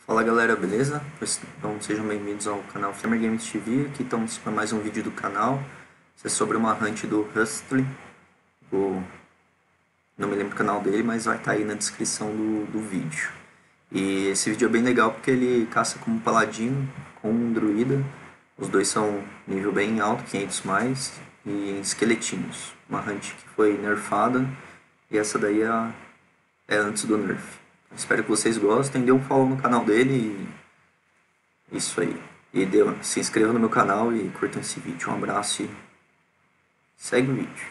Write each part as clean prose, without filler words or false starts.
Fala galera, beleza? Então sejam bem-vindos ao canal Flamer Games TV. Aqui estamos para mais um vídeo do canal. Isso é sobre uma hunt do Hustling. Não me lembro o canal dele, mas vai estar aí na descrição do vídeo. E esse vídeo é bem legal porque ele caça como paladino com um druida. Os dois são nível bem alto, 500 mais, e esqueletinhos. Uma hunt que foi nerfada e essa daí é antes do nerf. Espero que vocês gostem. Dê um follow no canal dele e isso aí. Se inscreva no meu canal e curtam esse vídeo. Um abraço e segue o vídeo.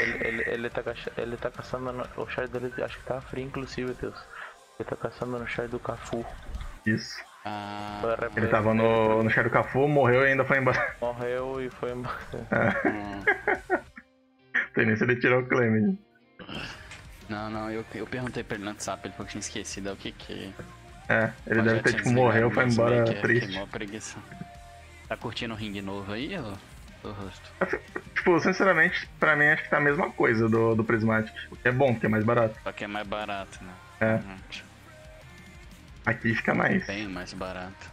ele tá caçando o char dele, acho que tá free inclusive, Deus. Ele tá caçando no char do Cafu. Isso. O Ah, Ele RP tava dele no Shadow Cafu, morreu e ainda foi embora. morreu e foi embora. hum. Tem nem se ele tirou o claim. Não, eu perguntei pra ele no WhatsApp, ele falou que tinha esquecido o que. Ele Mas deve já ter, tinha tipo, desligado morreu, foi mesmo, embora que é triste. mó preguiça. Tá curtindo o ringue novo aí, ô? Do rosto. Tipo, sinceramente, pra mim acho que tá a mesma coisa do Prismatic. É bom, porque é mais barato. Só que é mais barato, né? É. Realmente. Aqui fica mais. Bem mais barato.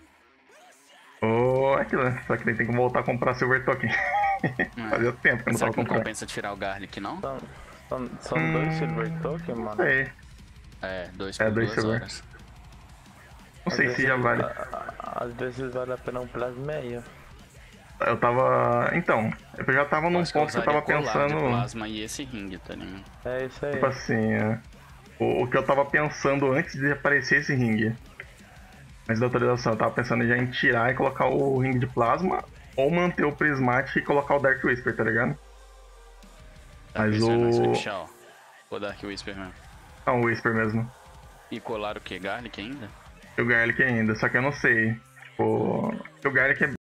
Ou aquilo, né? Só que daí tem que voltar a comprar Silver Token. Fazia tempo que eu não Será tava que não comprando. compensa tirar o Garlic, não? São dois Silver Token, Não mano. sei. É, 2 É, por 2 2 Silver. horas. Não sei se já vale. Às vezes vale a pena um plasmeia. Eu tava. Então, eu já tava Eu num acho que eu ponto que eu usaria tava colar de pensando. plasma e esse ringue, tá ligado? É isso aí. Tipo assim, o que eu tava pensando antes de aparecer esse ringue. Antes da atualização, eu tava pensando já em tirar e colocar o ringue de plasma. Ou manter o Prismatic e colocar o Dark Whisper, tá ligado? Dark Mas Whisper não é o. Switchal. Ou Dark Whisper mesmo. Não, o Whisper mesmo. E colar o que? Garlic ainda? E o Garlic ainda, só que eu não sei. Tipo, o Garlic é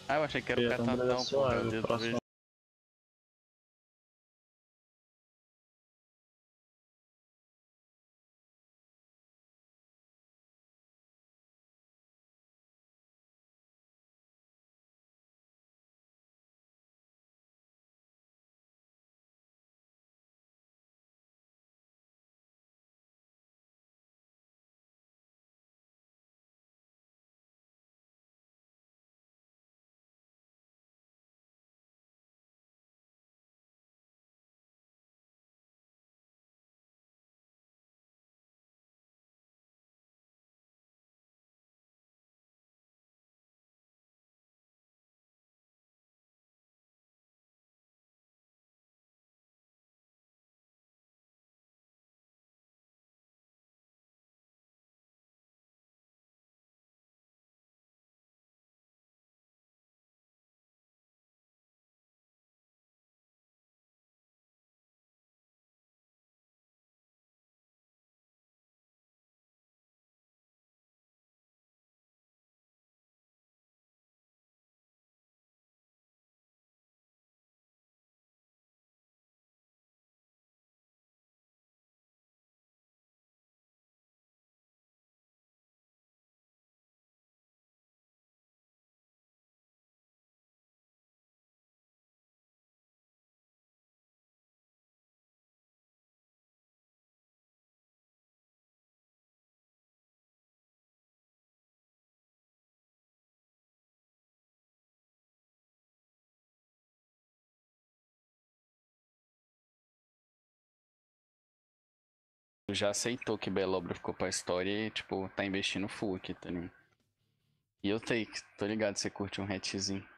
Ah, eu achei que era o Eu também Catatão, sou pô. água, Meu Deus, próximo. Já aceitou que Belobra ficou pra história e, tipo, tá investindo full aqui, tá ligado? E eu tô ligado, você curte um hatchzinho.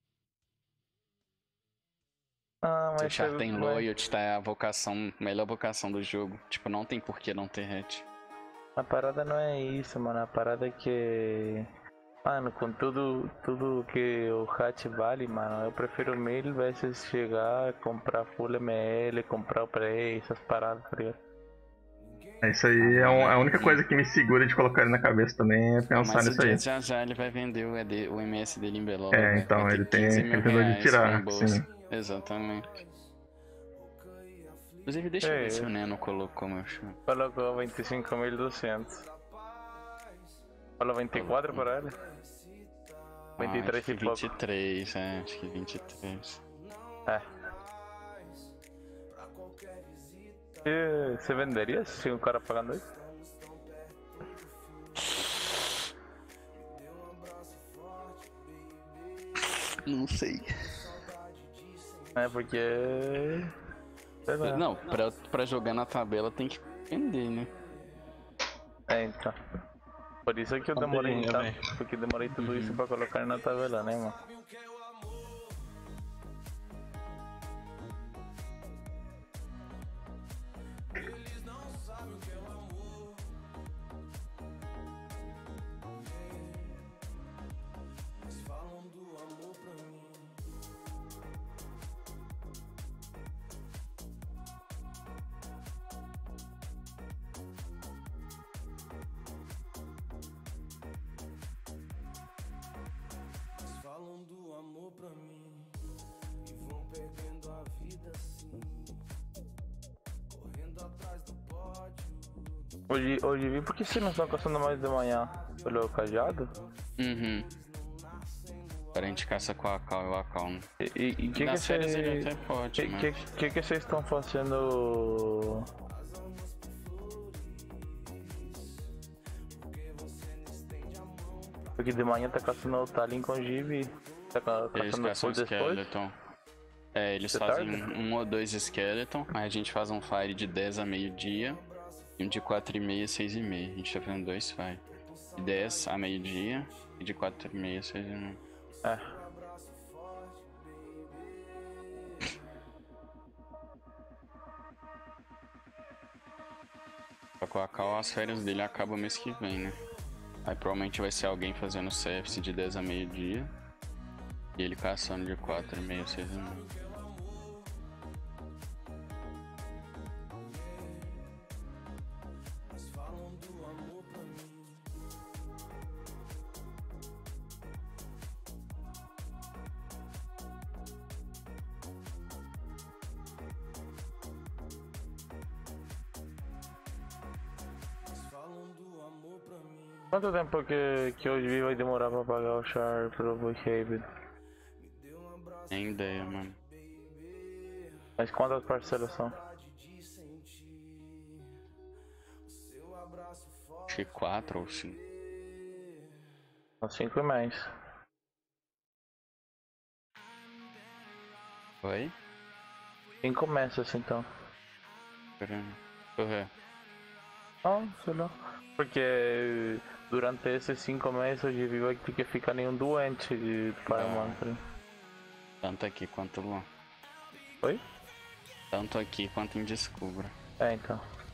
Ah, Seu mas, char tem mas loyalty, tá a vocação, melhor vocação do jogo. Tipo, não tem por que não ter hatch. a parada não é isso, mano. A parada é que. Mano, com tudo que o hat vale, mano, eu prefiro mil vezes chegar, comprar full ML, comprar o Prey, essas paradas, tá ligado? Isso aí Ah, é mano, a única coisa que me segura de colocar ele na cabeça também é Ah, pensar mas o nisso aí. Jazz já ele vai vender o MS dele em Belobra, velho. Vai Então, ter ele 15 mil tentou de reais tirar, reembolso. sim. Exatamente. Inclusive, deixa eu ver se o Neno colocou meu chão. Colocou 25.200. Falou 24 por ele? Ah, 23 acho que e pouco. 23, acho que 23. É. E você venderia se o cara pagando isso? Não sei. É porque. Sei lá. Não, pra jogar na tabela tem que vender, né? É, então. Por isso que eu demorei Cambeirinha, tanto, velho. porque demorei tudo isso pra colocar na tabela, né, mano? Falam do amor pra mim e vão perdendo a vida assim, correndo atrás do pódio. Hoje vi porque vocês não estão caçando mais de manhã pelo cajado? Uhum. Agora a gente caça com a Cal e o Acal, né? E que Nas férias ele vocês. até pode, mas... Que vocês estão fazendo? Porque de manhã tá caçando o Talin com o Gibi, tá Eles caçando caçam full depois. Skeleton. É, eles De fazem tarde? um ou dois Skeleton, aí a gente faz um Fire de 10 a meio-dia e um de 4h30 a 6h30. A gente tá fazendo dois Fire. De 10 a meio-dia e de 4h30 a 6h30. É. Só que o Akal, as férias dele acabam mês que vem, né? Aí provavelmente vai ser alguém fazendo CFC de 10 a meio-dia e ele caçando de 4h30 a 6h30. Quanto tempo que hoje vi vai demorar pra pagar o char pro Brookhaven? Nem ideia, mano. Mas quantas parcelas são? Acho que 4 ou 5. São 5 e mais. Oi? 5 meses então. Deixa eu ver. Não, sei lá. Porque durante esses 5 meses o GV vai ter que ficar nenhum doente de Pyromancer. Tanto aqui quanto lá. Oi? Tanto aqui quanto em Descubra. É, então.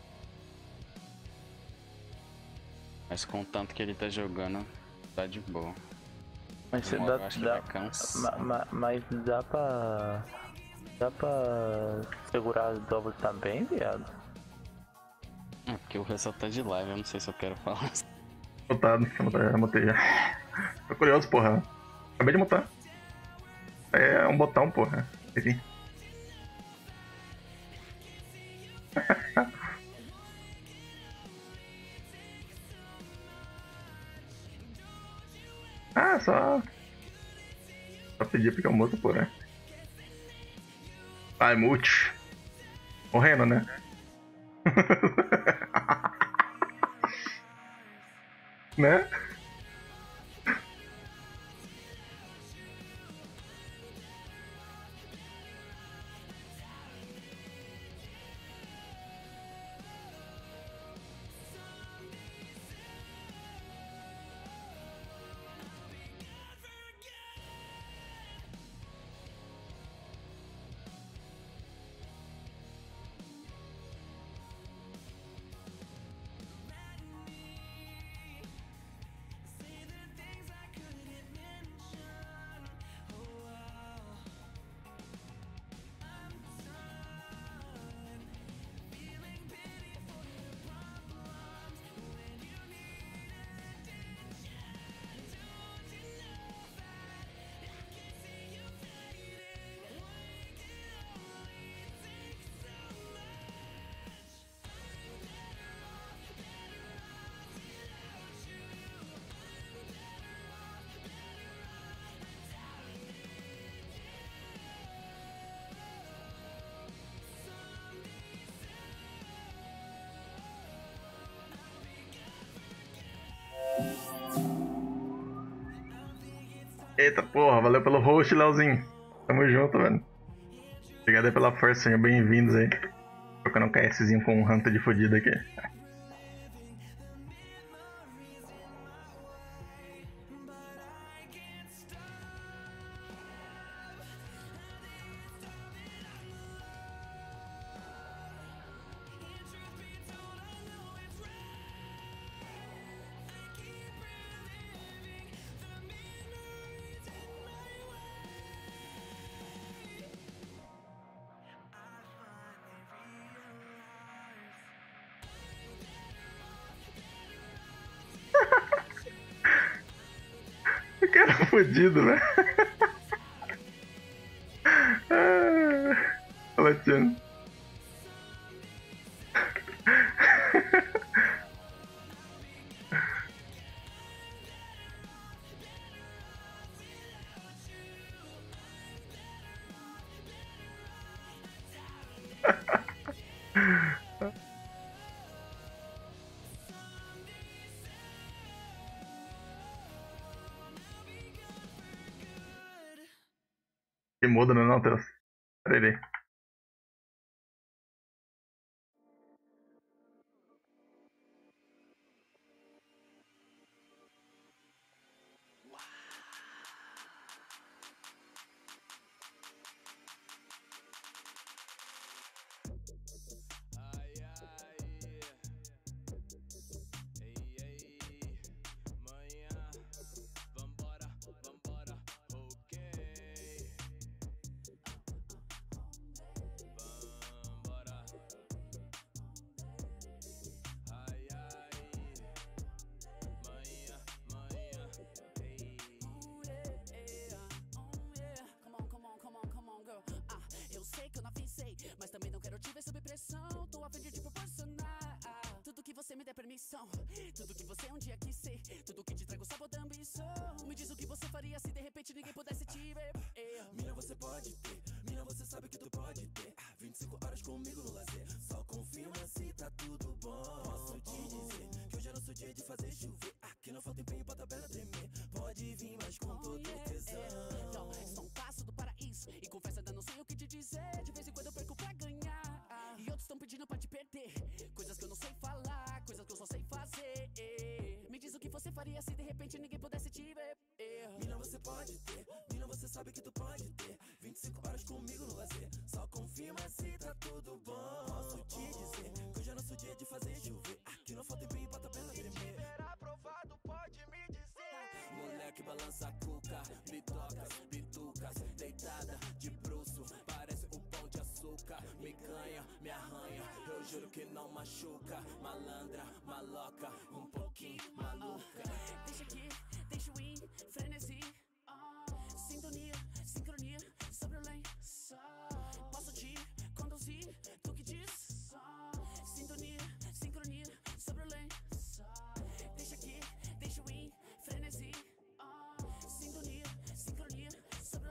Mas com o tanto que ele tá jogando, tá de boa. Mas você Uma hora eu acho que vai cansar. mas dá pra. Dá pra segurar as dobras também, viado? É porque o resto tá de live, eu não sei se eu quero falar. Mutado, já mutei já. Tô curioso, porra. Acabei de mutar. É um botão, porra. Enfim. Ah, só pedir porque eu muto, porra. Vai, mute. Morrendo, né? Né? Eita porra, valeu pelo host, Leozinho. Tamo junto, velho. Obrigado aí pela força, sejam bem-vindos aí. Trocando um KSzinho com um Hunter de fodido aqui. O cara é fodido, né? Latiano. Que muda, não, Teus? Pera aí. missão. Tudo que você um dia quis ser, tudo que te trago sabor da ambição. Me diz o que você faria se de repente ninguém pudesse te ver. Mina, você pode ter, mina, você sabe que tu pode ter 25 horas comigo no lazer, só confirma se tá tudo bom. Posso te dizer que hoje é nosso dia de fazer chover. Aqui não falta empenho pra tabela tremer. Pode vir, mas com todo tesão. Então, só um passo do paraíso. E confessa, ainda não sei o que te dizer. De vez em quando eu perco pra ganhar. E outros estão pedindo pra te perder. Coisas que eu não sei falar, coisas que eu só sei fazer. Me diz o que você faria se de repente ninguém pudesse te ver. Mina, você pode ter, mina, você sabe que tu pode ter 25 horas comigo no lazer, só confirma se tá tudo bom. Posso te dizer que hoje é nosso dia de fazer chover. Aqui não falta empenho pra tabela tremer. Aprovado, pode me dizer. Moleque balança a cuca, bitocas, bitucas, deitada de bruço, parece um pão de açúcar. Me ganha, me arranha, eu juro que não machuca. Malandra, maloca, um pouquinho maluca. Deixa aqui, deixa eu ir, frenesi. Sintonia, sincronia, sobre o lençol. Posso te conduzir, tu que diz. Sintonia, sincronia, sobre o lençol. Deixa aqui, deixa eu ir, frenesi. Sintonia, sincronia, sobre o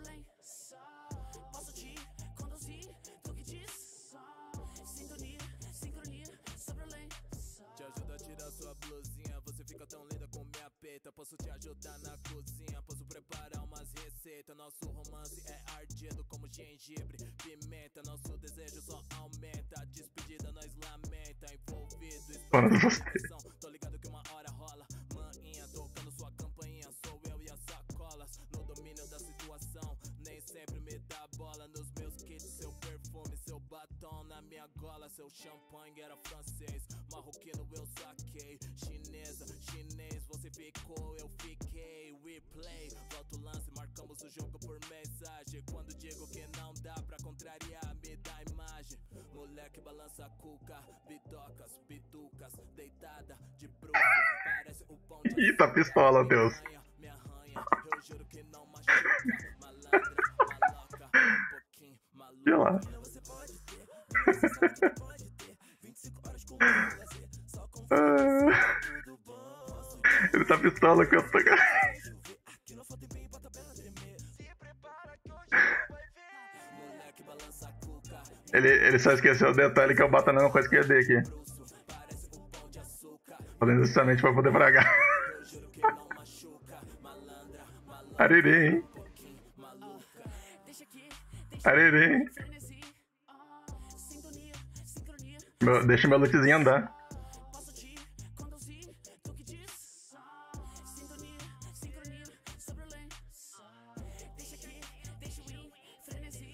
lençol. Posso te conduzir, tu que diz. Sintonia, sincronia, sobre o lençol. Te ajuda a tirar sua blusinha, você fica tão linda com minha peita. Posso te ajudar na cozinha, posso preparar umas receitas. Nosso romance é ardido como gengibre, pimenta. Nosso desejo só aumenta, a despedida nós lamenta. Envolvido, expressão, tô ligado que uma hora rola. Maninha tocando sua campainha, sou eu e as sacolas. No domínio da situação, nem sempre me dá bola. Nos meus kits, seu perfume, seu batom na minha gola. Seu champanhe era francês, marroquino eu saquei. Chinesa, chinês, você ficou, eu fiquei. Replay, volta o lance, marcamos o jogo por mensagem. Quando digo que não dá pra contrariar, me dá imagem. Moleque balança a cuca, bitocas, bitucas, deitada de bruxo, parece um pão de Ih, tá pistola, Deus. me arranha, eu juro que não machuca. Malandra, maloca, um pouquinho maluca. Sei lá. Mina, você pode ter, mina, você sabe que tu pode ter 25 horas comigo no lazer, só confirma se tá tudo bom. Posso te Ele tá pistola com essa cara. chover, aqui não falta empenho pra tabela tremer. Se prepara que hoje não vai ver. Moleque balança a cuca, Ele só esqueceu o detalhe que eu bato a mesma coisa que eu dei aqui. bruço, parece um pão de açúcar. Fazendo justamente pra poder fragar. Eu juro que não machuca. Malandra, maloca, Arerê, hein? pouquinho maluca. Deixa aqui, deixa Arerê, hein? frenesi. Sintonia, sincronia. Deixa meu lootzinho andar. Posso te conduzir, tu que diz. Sintonia, sincronia, sobre o lençol. Deixa aqui, deixa eu ir, frenesi.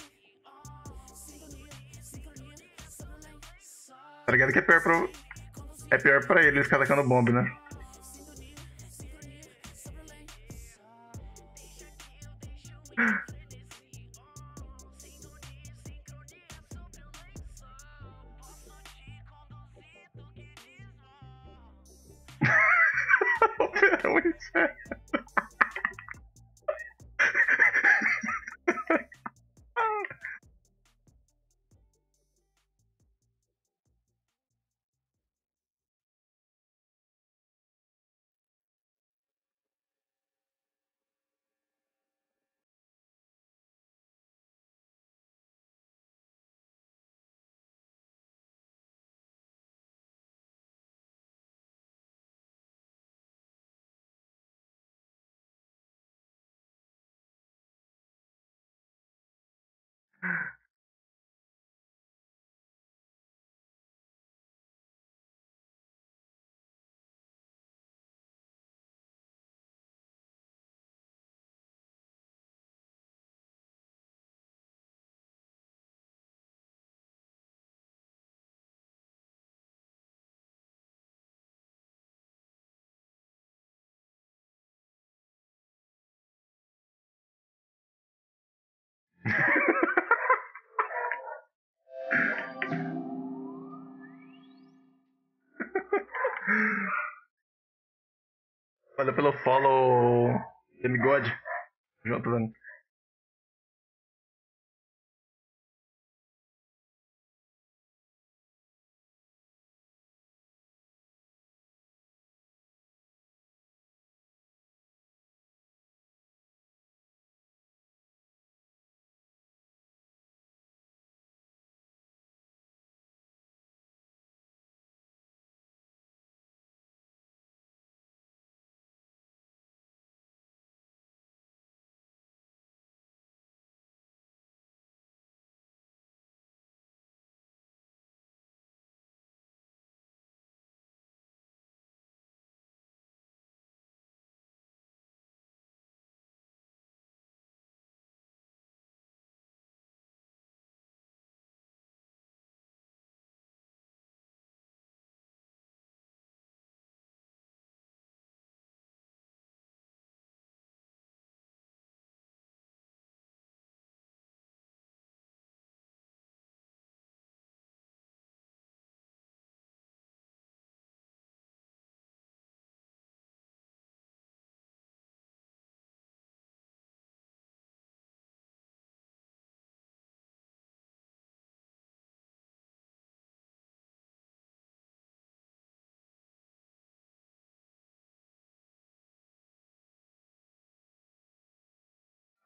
Sintonia, sincronia, sobre o lençol. Tá ligado que é pior pra ele ficar tacando bomba, né? Sintonia, sincronia, sobre o lençol. Deixa aqui, deixa eu ir, frenesi. Sintonia, sincronia, sobre o lençol. Posso te conduzir, tu que diz. Muito sério. Valeu pelo follow, Demigod. Junto, velho.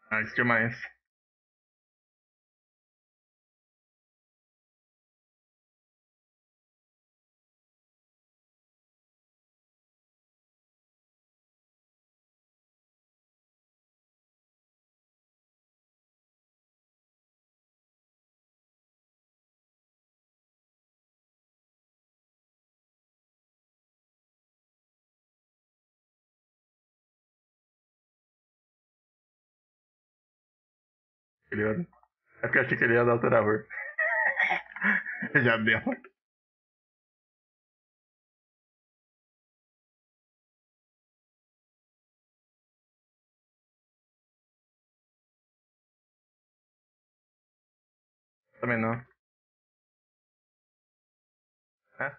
Nice demais. É porque eu achei que ele ia dar o Torador. Já deu. Também não. É?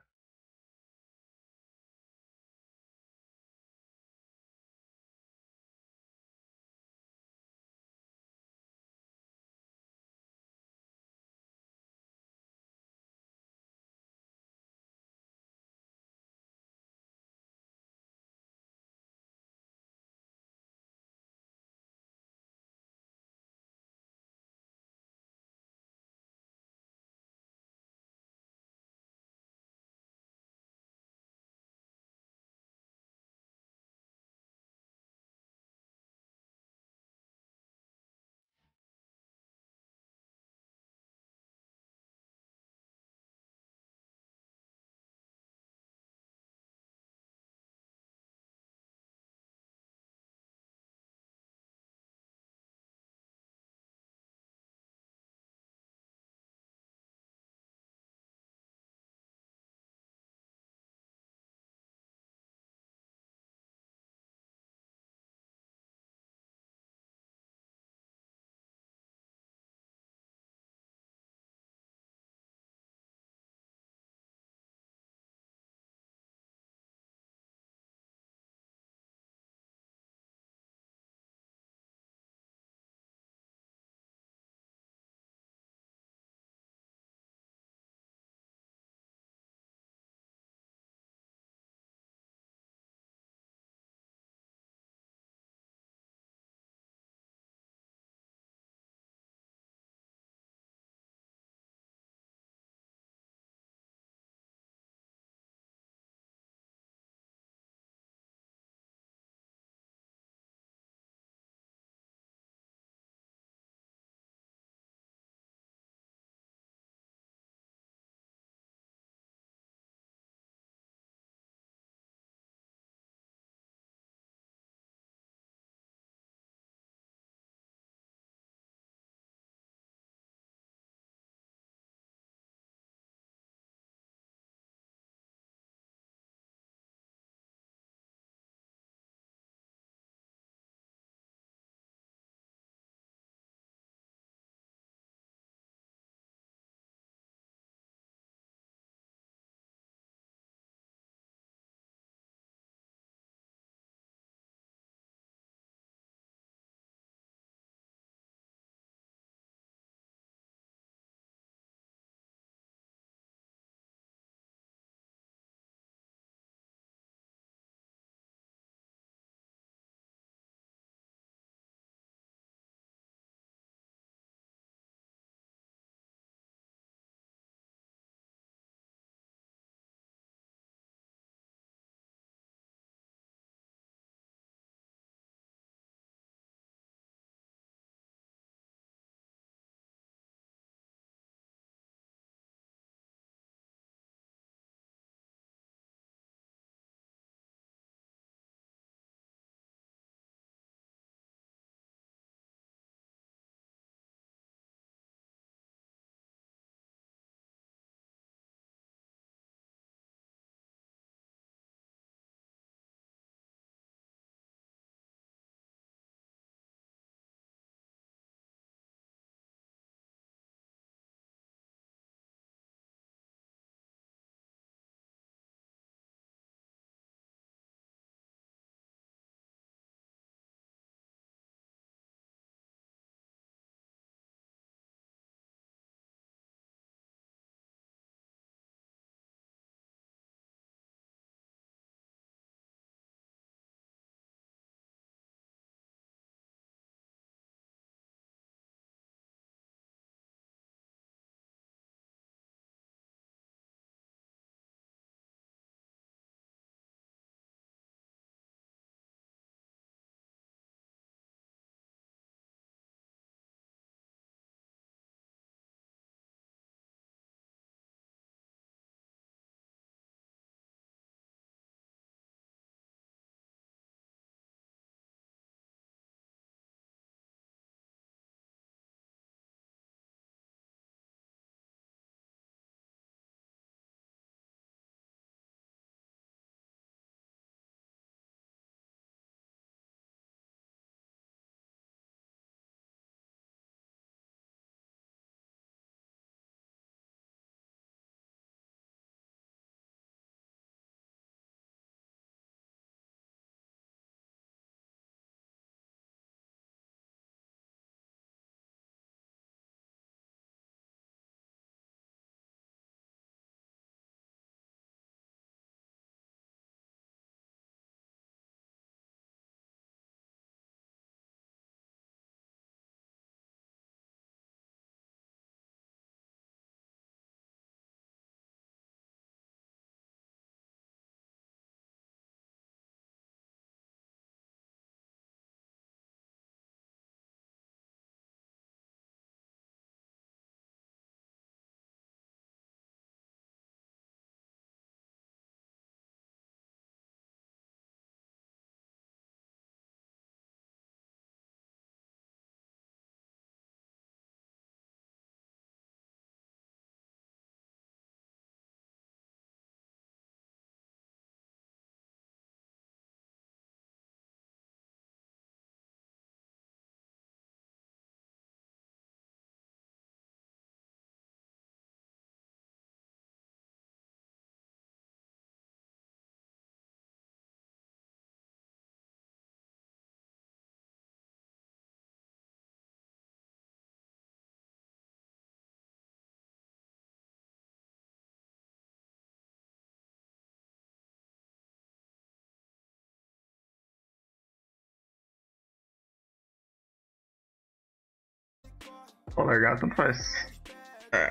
Ou largar, tanto faz. É.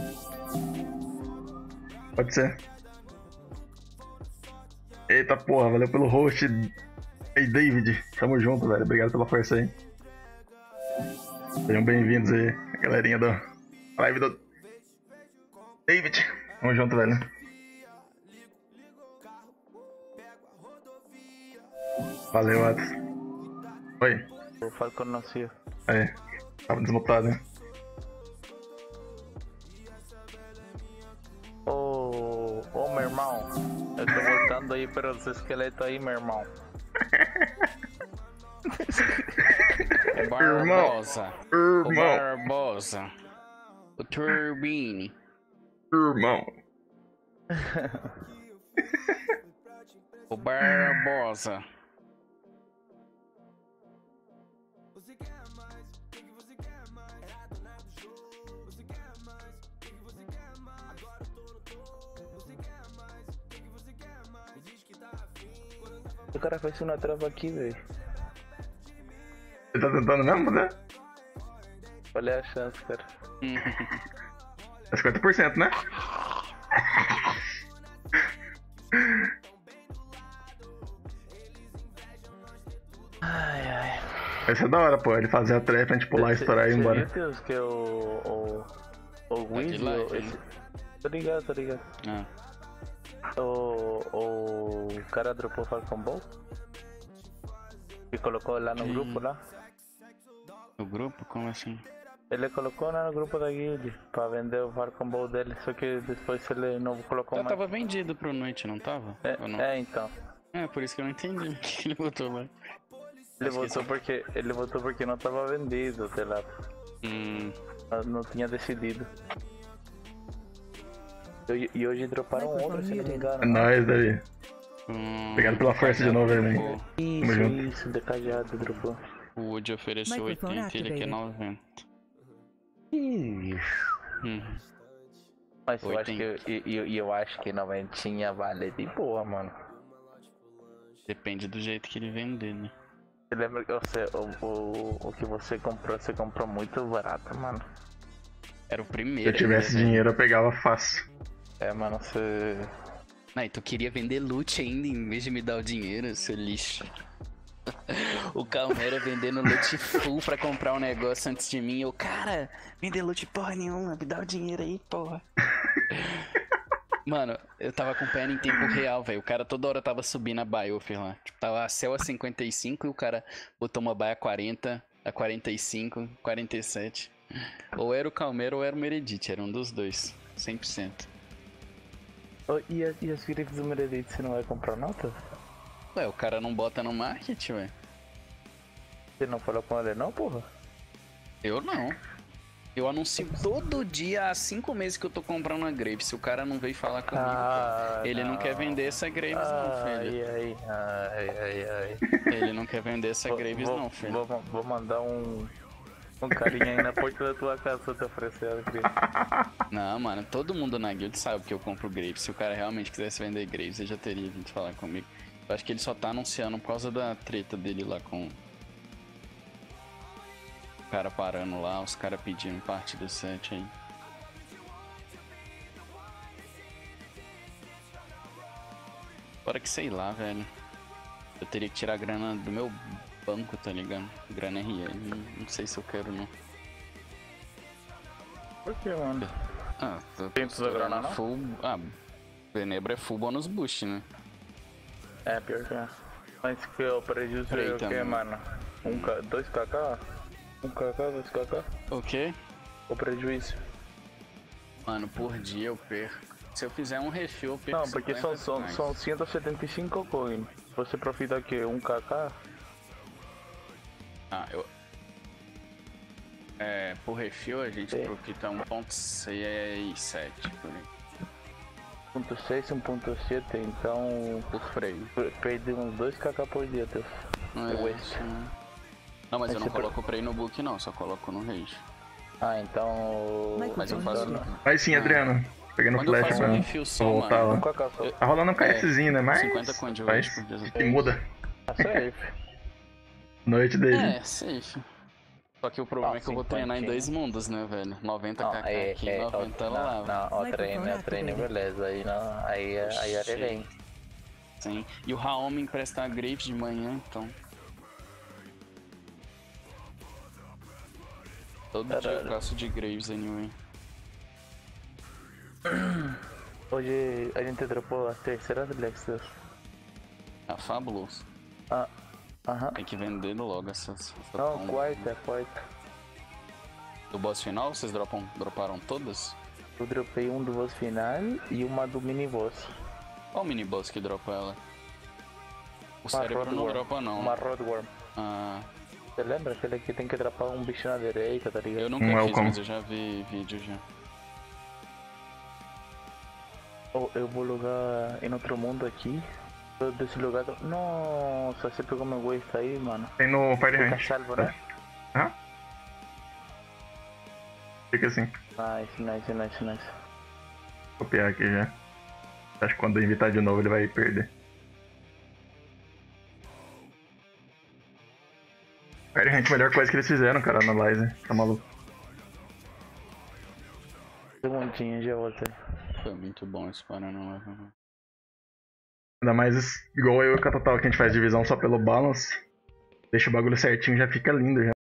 Pode ser. Eita porra, valeu pelo host. Ei, David. Tamo junto, velho. Obrigado pela força aí. Sejam bem-vindos aí, a galerinha da live do David. Tamo junto, velho. Valeu, Atos. Oi. O Falcon nasceu. Aí. Tava desmutado, né? Ô, meu irmão. Eu tô voltando aí pelos esqueletos aí, meu irmão. O Barbosa. O Irmão. Barbosa. O Turbine. Irmão. O Barbosa. O cara fez uma trava aqui, velho. Você tá tentando mesmo, né? Olha a chance, cara. É 50%, né? Ai, ai. Vai ser da hora, pô. Ele fazer a trap, a gente pular, estourar e ir embora. Você viu que o Weezy, live, esse... Tô ligado. Ah. O cara dropou Falcon Ball e colocou lá no grupo lá. O grupo? Como assim? Ele colocou lá no grupo da guild pra vender o Falcon Ball dele, só que depois ele não colocou Já mais. tava vendido pro noite, não tava? Ou não? Então. É, por isso que eu não entendi o que ele botou lá. Ele votou porque não tava vendido, sei lá. Não tinha decidido. E hoje droparam outro, se não me engano. É nóis, Davi. Obrigado pela força de novo, velho. Tamo junto. Isso, decajado dropou. O Wood ofereceu Microphone 80 e ele quer activated. 90. Mas eu acho 80. que eu acho que 90 vale de boa, mano. Depende do jeito que ele vender, né? Você lembra que o que você comprou muito barato, mano. Era o Se primeiro. eu tivesse dinheiro, eu pegava fácil. É, mano, você... Ah, e tu queria vender loot ainda em vez de me dar o dinheiro, seu lixo. O Calmeira vendendo loot full pra comprar um negócio antes de mim. Eu, cara, vender loot porra nenhuma, me dá o dinheiro aí, porra. Mano, eu tava acompanhando em tempo real, velho. O cara toda hora tava subindo a Biofer lá. Tipo, tava a céu a 55 e o cara botou uma baia a 40, a 45, 47. Ou era o Calmeira ou era o Meredith, era um dos dois, 100%. E as grifes do Meredith, você não vai comprar nota? Ué, o cara não bota no market, ué. Você não falou com ele não, porra? Eu não. Eu anuncio todo dia há 5 meses que eu tô comprando uma Graves. Se o cara não veio falar comigo, ele não quer vender essa Graves não, filho. Ai. Ele não quer vender essa Graves não, filho. Vou mandar um carinha aí na porta da tua casa pra te oferecer as grifes. Não, mano, todo mundo na guild sabe que eu compro Graves. Se o cara realmente quisesse vender Graves, ele já teria vindo falar comigo. Eu acho que ele só tá anunciando por causa da treta dele lá com... O cara parando lá, os caras pedindo parte do set aí. Fora que sei lá, velho. Eu teria que tirar a grana do meu banco, tá ligado? Grana RL. Não sei se eu quero, não. Por que, mano? Ah, Tem toda a grana, não? full... Ah, Venebra é full bônus boost, né? É, pior que é. Mas que o prejuízo é o que, também. mano? 2kk? 1kk, 2kk? O quê? O prejuízo? Mano, por dia eu perco. Se eu fizer um refill, eu perco. Não, porque 50 são reais. 175 coins. Você profita aqui 1kk? Ah, eu... por refill a gente profita 1.67 por aí. 1.6, 1.7, então... Por freio. Perdi uns 2kk por dia, Deus. Não, mas eu não você coloco o Prey no book não, só coloco no Rage. Ah, então... Mas eu faço... Vai sim, Adriano. Pegando Quando eu flash faço pra um refill só, voltar mano... lá. 1kk só. Tá rolando um KSzinho, né? Mas 50 coins de faz Rage por dia. que muda. Ah, safe. Noite dele. É, safe. Só que o problema é que eu vou treinar em 2 mundos, né, velho? 90 kk aqui, 90 lá. Não, o treino, beleza. Aí não, aí é relém. Sim. E o Raul me empresta a Graves de manhã, então. Todo dia eu gasto de Graves anyway. Hoje a gente dropou a terceira do Black Steel. Ah, Fabulous. Aham. Tem que vender logo essas Não, combo. quarta. Do boss final, vocês droparam todas? Eu dropei um do boss final e uma do mini boss. Qual o mini boss que dropa ela? O Uma cérebro não Roadworm. dropa não. Uma Roadworm. Ah, Você lembra aquele que tem que dropar um bicho na direita, tá ligado? eu nunca fiz, mas eu já vi vídeo já. Eu vou lugar em outro mundo aqui. Desse lugar. Nossa, você pegou meu waste aí, mano. Tem no Fire Fica Hunt. salvo, né? Aham. Fica assim. Nice. Vou copiar aqui já. Acho que quando invitar de novo ele vai perder. Fire Hunt, a melhor coisa que eles fizeram, cara, no Analyzer. Tá maluco. Segundinho, já voltei. Foi muito bom esse Paraná. Ainda mais igual eu e o Catotal, que a gente faz divisão só pelo balance. Deixa o bagulho certinho, já fica lindo já.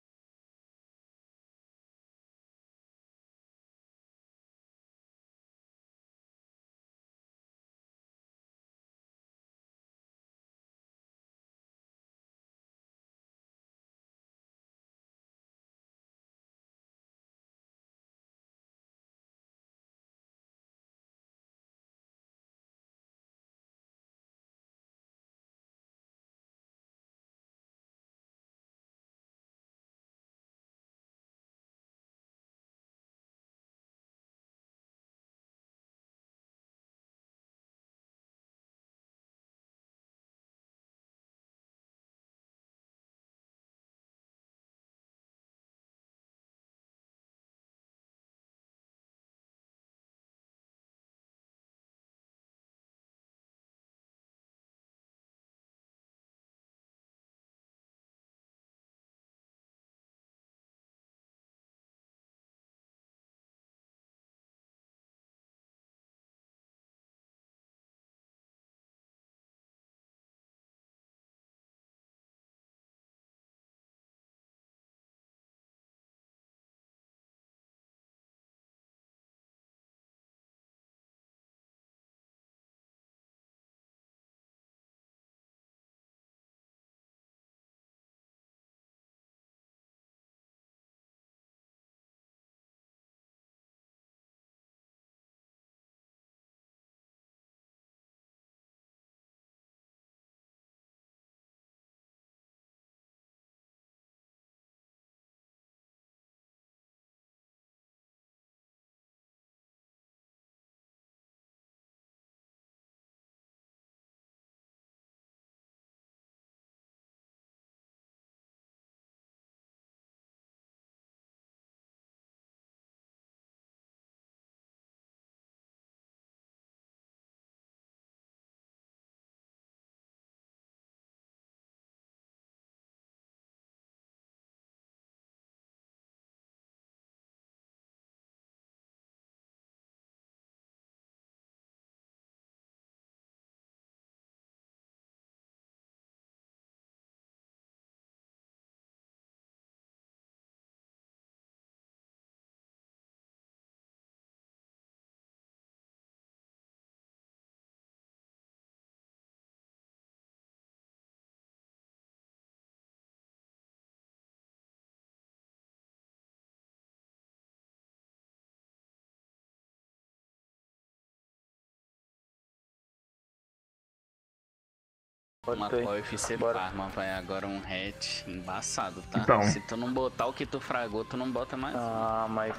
Matou o UFC Farma, vai agora um hatch embaçado, tá? Então. Se tu não botar o que tu fragou, tu não bota mais. Ah, mas...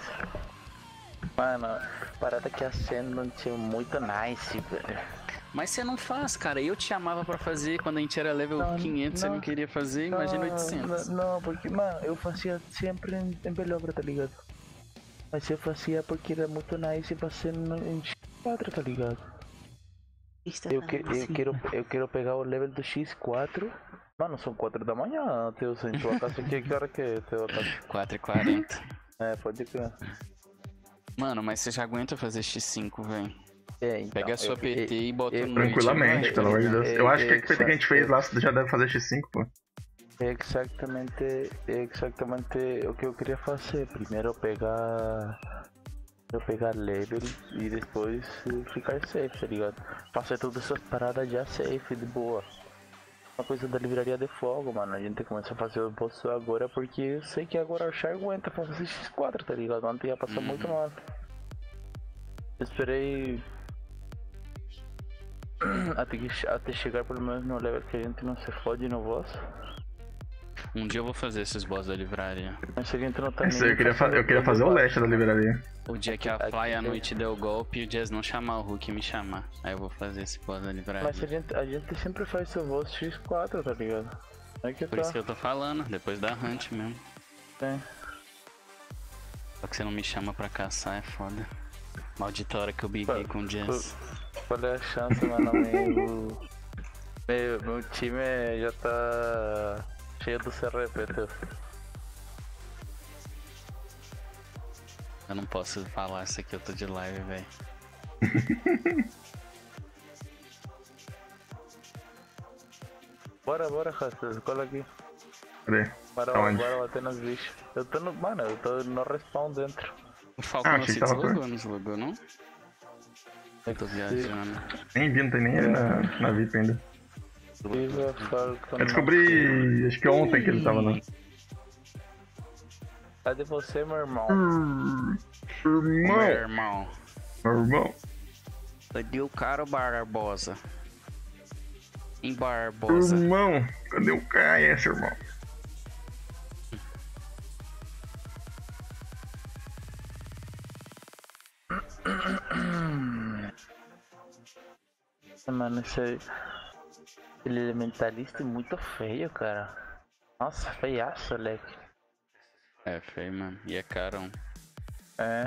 Mano, parada que Ascendant é muito nice, velho. Mas você não faz, cara. Eu te chamava pra fazer quando a gente era level 500, você não queria fazer, imagina 800. Não, porque, mano, eu fazia sempre em Belobra, tá ligado? Mas eu fazia porque era muito nice pra ser em X4, tá ligado? Eu quero pegar o level do X4, Mano, são 4 da manhã, Teus. Em tua casa aqui, que hora que é? Tua casa? 4h40. É, pode crer. Mano, mas você já aguenta fazer X5, velho. É, então, Pega a sua PT e bota no Tranquilamente, noite, pelo amor de Deus. Eu acho que a PT que a gente fez lá exato. já deve fazer X5, pô. É exatamente o que eu queria fazer. Primeiro eu pegar level e depois ficar safe, tá ligado? Fazer todas essas paradas já safe, de boa. Uma coisa da livraria de fogo, mano. A gente começa a fazer o boss agora porque eu sei que agora o Char aguenta pra fazer X4, tá ligado? Ontem ia passar muito mal. Eu esperei até chegar pelo menos no level que a gente não se fode no boss. Um dia eu vou fazer esses boss da livraria. Mas se a gente não tá Isso, eu queria fazer o leste da livraria. O dia que a Fly à noite deu o golpe e o Jazz não chamar o Hulk e me chamar. Aí eu vou fazer esse boss da livraria. Mas a gente sempre faz seu boss X4, tá ligado? É que Por isso que eu tô falando, depois da Hunt mesmo. É. Só que você não me chama pra caçar, é foda. Maldita hora que eu briguei com o Jazz. Qual é a chance, mano? Meu time já tá cheio do CRP, teu. Eu não posso falar isso aqui, eu tô de live, velho. Bora, Rastas, cola aqui. Cadê? Bora Aonde? bater nos bichos. Eu tô no respawn dentro. O Falcon Ah, não achei se que tava deslogou, não deslogou, não? Eu tô viajando. Nem vi, não tem nem ele na VIP ainda. Viva Falcon. Eu descobri, acho que ontem que ele tava lá. Cadê você, meu irmão? Meu Irmão, irmão. meu irmão. Cadê o cara, Barbosa? Em Barbosa. Irmão, cadê o KS, irmão? Mano, esse elementalista é muito feio, cara. Nossa, feiaço, Leque. É feio, mano. E é carão. É.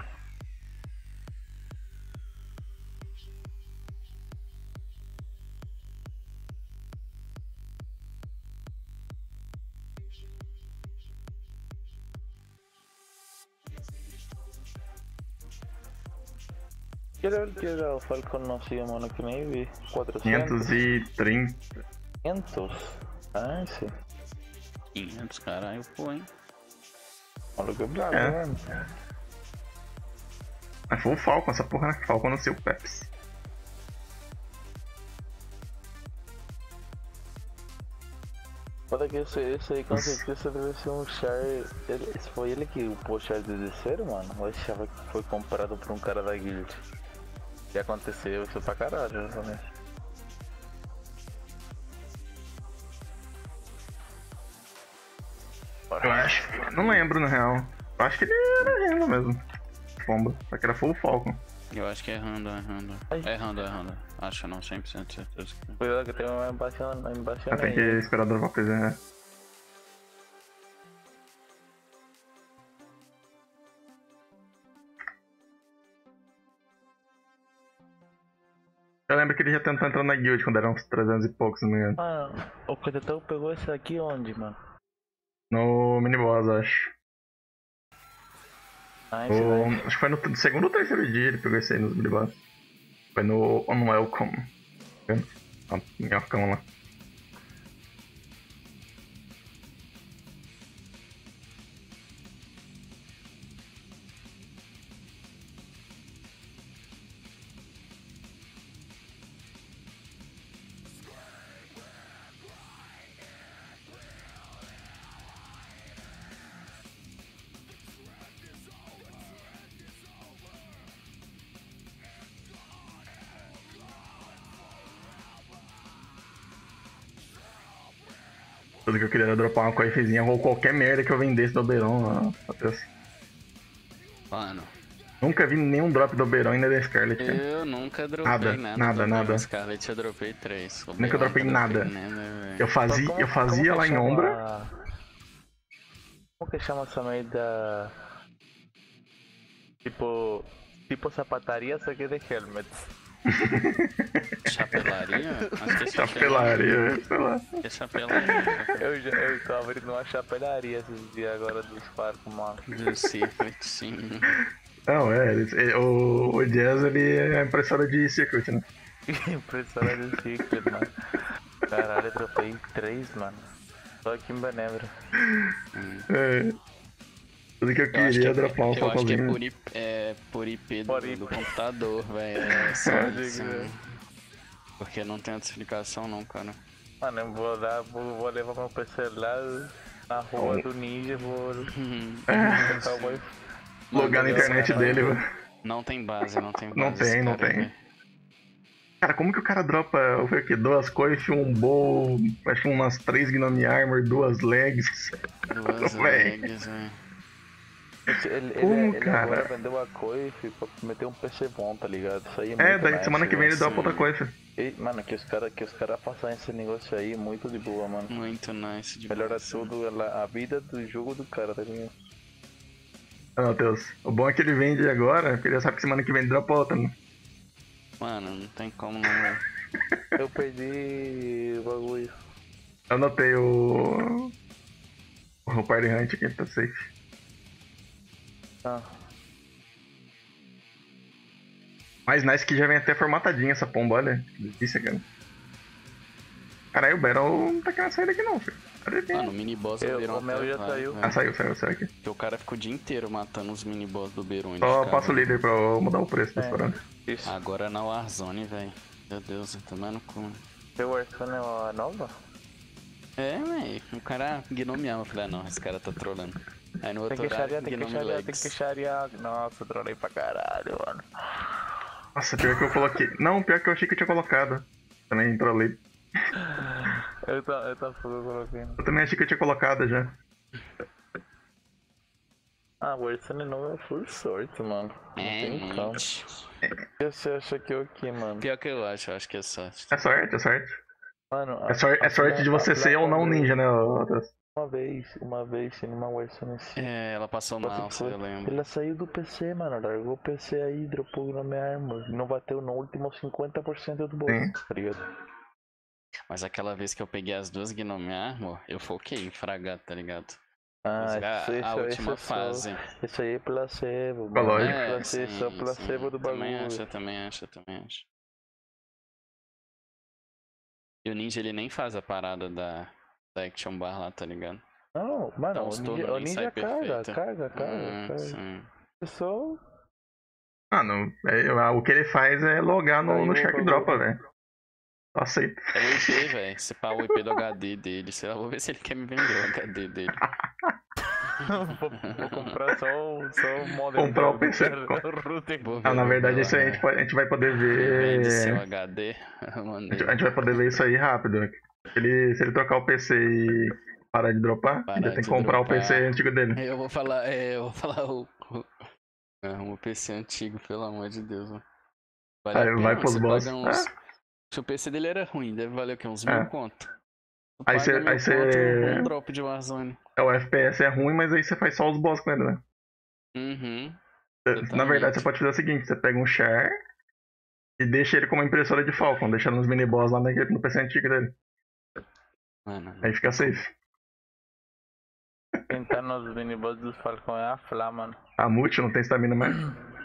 Que era o Falcon nosso, mano, que nem vi. 400? 530. 500? Ah, sim. 500, caralho, pô, hein? Olha que brabo, É. mano. Mas foi o Falcon, essa porra, né? Falcon no seu Pepsi. Foda que esse aí com certeza deve ser um char. Foi ele que upou o char de terceiro, mano? Eu achava que foi comprado por um cara da guild. E aconteceu isso pra caralho, também. Eu acho. Não lembro, na real. Eu acho que ele era renda mesmo. Pomba. Só que era full Falcon. Eu acho que é Rando, é Rando. Ai. É Rando, é Rando. Acho não, 100% de certeza. Cuidado que tem uma embaixo Eu tenho que aí. esperar dropar coisa, né? Eu lembro que ele já tentou entrar na guild quando eram uns 300 e poucos, se não me engano. Mano, o Kedetão pegou esse aqui onde, mano? No miniboss, acho. Nice, né? Acho que foi no segundo ou terceiro dia ele pegou esse aí nos miniboss. Foi no Unwelcome. Tá vendo? Ó, minhocão lá. Tudo que eu queria era dropar uma coifezinha ou qualquer merda que eu vendesse do Oberon. Meu Deus. Mano, Nunca vi nenhum drop do Oberon e nem da Scarlet. Cara. eu nunca dropei Nada, nada. nada, do nada. Oberon Scarlet eu dropei 3. Nunca dropei nada. Eu fazia, Como- eu fazia como lá que em chama- Ombra. Como que chama essa merda? Tipo sapataria, só que de helmets. Chapelaria? Acho que é Chapelaria, sei lá. É chapelaria. Eu tô abrindo uma chapelaria esses dias agora dos parques, mano. Do circuit, sim. Não, o Jazz, ele é a impressora de circuit, né? Impressora de Secret, mano. Caralho, eu dropei 3, mano. Só aqui em Benevra. É. Tudo que eu Eu acho que queria é, é dropar um eu acho que é falcozinho. por IP Por do IP. computador, velho. É só Pode isso. crer. Porque não tem outra explicação não, cara. Mano, eu vou lá, vou levar meu PC lá na rua do Ninja, vou tentar o Wi-Fi. Logar na internet dele, velho. Não tem base, não tem base. Não tem, esse não cara aí, tem. velho. Cara, como que o cara dropa, foi o quê? 2 coifes, um bowl, acho que umas 3 Gnome Armor, 2 legs. Duas Véi. legs, velho. Ele cara? agora vendeu a coife pra meter um PC bom, tá ligado? Isso aí é É, muito daí nice, semana que vem ele velho. dropa outra coife. E, mano, que os cara façam esse negócio aí muito de boa, mano. Muito nice. De Melhora boa, tudo, a vida do jogo do cara, tá ligado? Ah, Matheus, o bom é que ele vende agora, porque ele já sabe que semana que vem ele dropa outra, né? Mano, não tem como não, velho. Eu perdi o bagulho. Eu anotei o Party Hunt aqui, tá safe. Ah, Mais nice que já vem até formatadinha essa pomba, olha. Que delícia, cara. Caralho, o Battle não tá querendo sair daqui não, filho. Cadê ele? Mano, o mini boss do Beron o meu até já vai, saiu. velho. Ah, saiu aqui. Porque o cara ficou o dia inteiro matando os mini boss do Beron. Só passa o líder pra eu mudar o preço desse parada. isso. Agora na Warzone, velho. Meu Deus, eu tô tomando cu. Seu Warzone é uma nova? É, velho. O cara gnomeava. Eu falei, ah, não, esse cara tá trolando. Aí no Tem outro que horário, charear, tem que gnome charear, tem legs. que charear. Nossa, trolei pra caralho, mano. Nossa, pior que eu coloquei. Não, pior que eu achei que eu tinha colocado. Também trolei. Eu coloquei. Eu também achei que eu tinha colocado já. Ah, o Warzone novo é full sorte, mano. Não É, tem como. gente. Você acha que é o que, mano? Pior que eu acho que é sorte. É sorte, é sorte. Mano, É sorte de você ser ou não ninja, né, Matheus? Uma vez, numa Warzone assim. É, ela passou mal, eu lembro. Ela saiu do PC, mano. Largou o PC aí, dropou na minha arma. Não bateu no último 50% do boss, Sim. tá ligado? Mas aquela vez que eu peguei as duas Gnome Armor, eu foquei em fragar, tá ligado? Ah, A última isso fase. Isso aí é placebo, Lógico. mano. É, Só sim, placebo sim. do bagulho. Também acho. E o Ninja, ele nem faz a parada da Action Bar lá, tá ligado? Não, mano, Então, os turnos o nem ninja sai perfeito. carga. Sim. É só... Mano, o que ele faz é logar no Aí, Shark o Dropa, bagulho. velho. Aceita. É o IP, velho. Se pá o IP do HD dele. Sei lá, vou ver se ele quer me vender o HD dele. vou comprar só o modem. Comprar o PC. Vou ver, Ah, na vou verdade, ver isso aí lá, a gente vai poder Vende seu ver. HD. Eu mandei. A gente vai poder ver isso aí rápido. Se ele trocar o PC e parar de dropar, Parar ele tem de que comprar o dropar. PC antigo dele. Eu vou falar o PC antigo, pelo amor de Deus, mano. Vale a Aí pena, vai mano, pros você boss. paga uns... Se o PC dele era ruim, deve valer o quê? Uns 1000 conto. Tu Aí paga cê- 1000 aí cê- conto, um drop de Warzone. O FPS é ruim, mas aí você faz só os boss com ele, né? Uhum. Na verdade, Exatamente. você pode fazer o seguinte: você pega um char e deixa ele como impressora de Falcon, deixa nos mini boss lá no PC antigo dele. Mano, Aí fica safe. Quem tá nos miniboss dos Falcon é a Flá, mano. A Multi não tem stamina mais.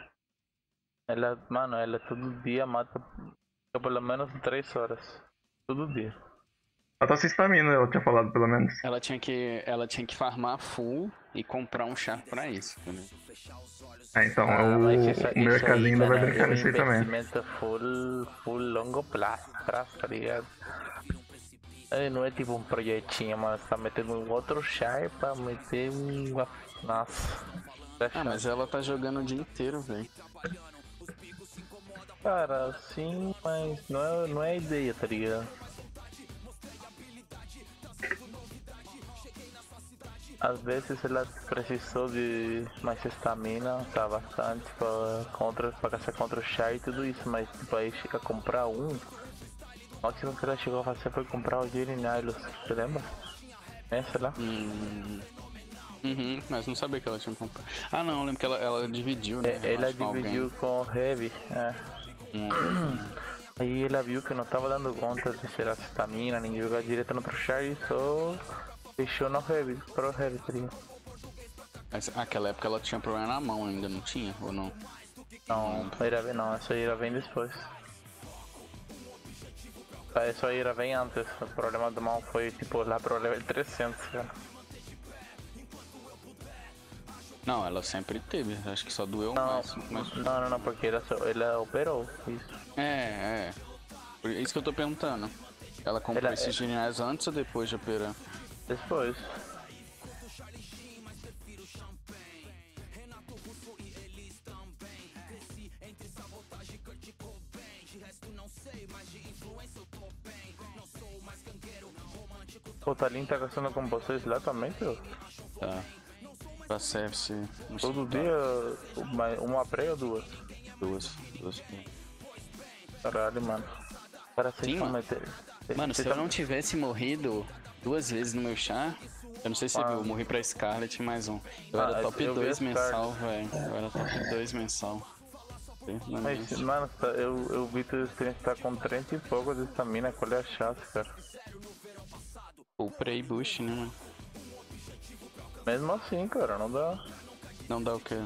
Ela todo dia mata pelo menos 3 horas. Todo dia. Ela tá sem stamina, ela tinha falado pelo menos. ela tinha que farmar full e comprar um char pra isso, entendeu? Então Mas o mercadinho ainda vai mano, brincar é um nisso aí também. investimento full longo prazo, tá ligado? Não é tipo um projetinho, mas tá metendo um outro char pra meter uma... Nossa. Ah, mas ela tá jogando o dia inteiro, velho. Cara, sim, mas não é a ideia, tá ligado? Às vezes ela precisou de mais estamina, tá bastante pra caçar contra o char e tudo isso, mas tipo, aí chega a comprar um. O máximo que ela chegou a fazer foi comprar o Jenny Nihilus, você lembra? Sei lá. Uhum, mas não sabia que ela tinha comprado. Ah não, eu lembro que ela dividiu, né? Ela Acho que com dividiu alguém. com o Heavy, Aí ela viu que não tava dando conta de ser a estamina, nem jogar direto no outro char e só deixou no heavy, pro heavy, tá ligado? Mas naquela época ela tinha problema na mão ainda, não tinha? Ou não? Não, não, essa ira vem depois. Essa ira vem antes, o problema do mão foi tipo lá pro level 300, cara. Não, ela sempre teve, acho que só doeu mais. Mas... Não, porque ela operou, isso. É. Por isso que eu tô perguntando. Ela comprou esses geniais antes ou depois de operar? Depois. O Talim tá gastando com vocês lá também, tio? Tá. Pra service. Todo dia, uma pré ou duas? Duas. Caralho, mano. Para Sim, mano. Mano, se eu não tivesse morrido 2 vezes no meu char, eu não sei se você viu, eu morri pra Scarlet e mais um. Eu era top 2 mensal, velho. Eu era top 2 mensal. Mas, mano, eu vi que você tá com 30 e pouco de estamina, qual é a chance, cara? Ou Prey Bush, né, mano? Mesmo assim, cara, não dá. Não dá o quê?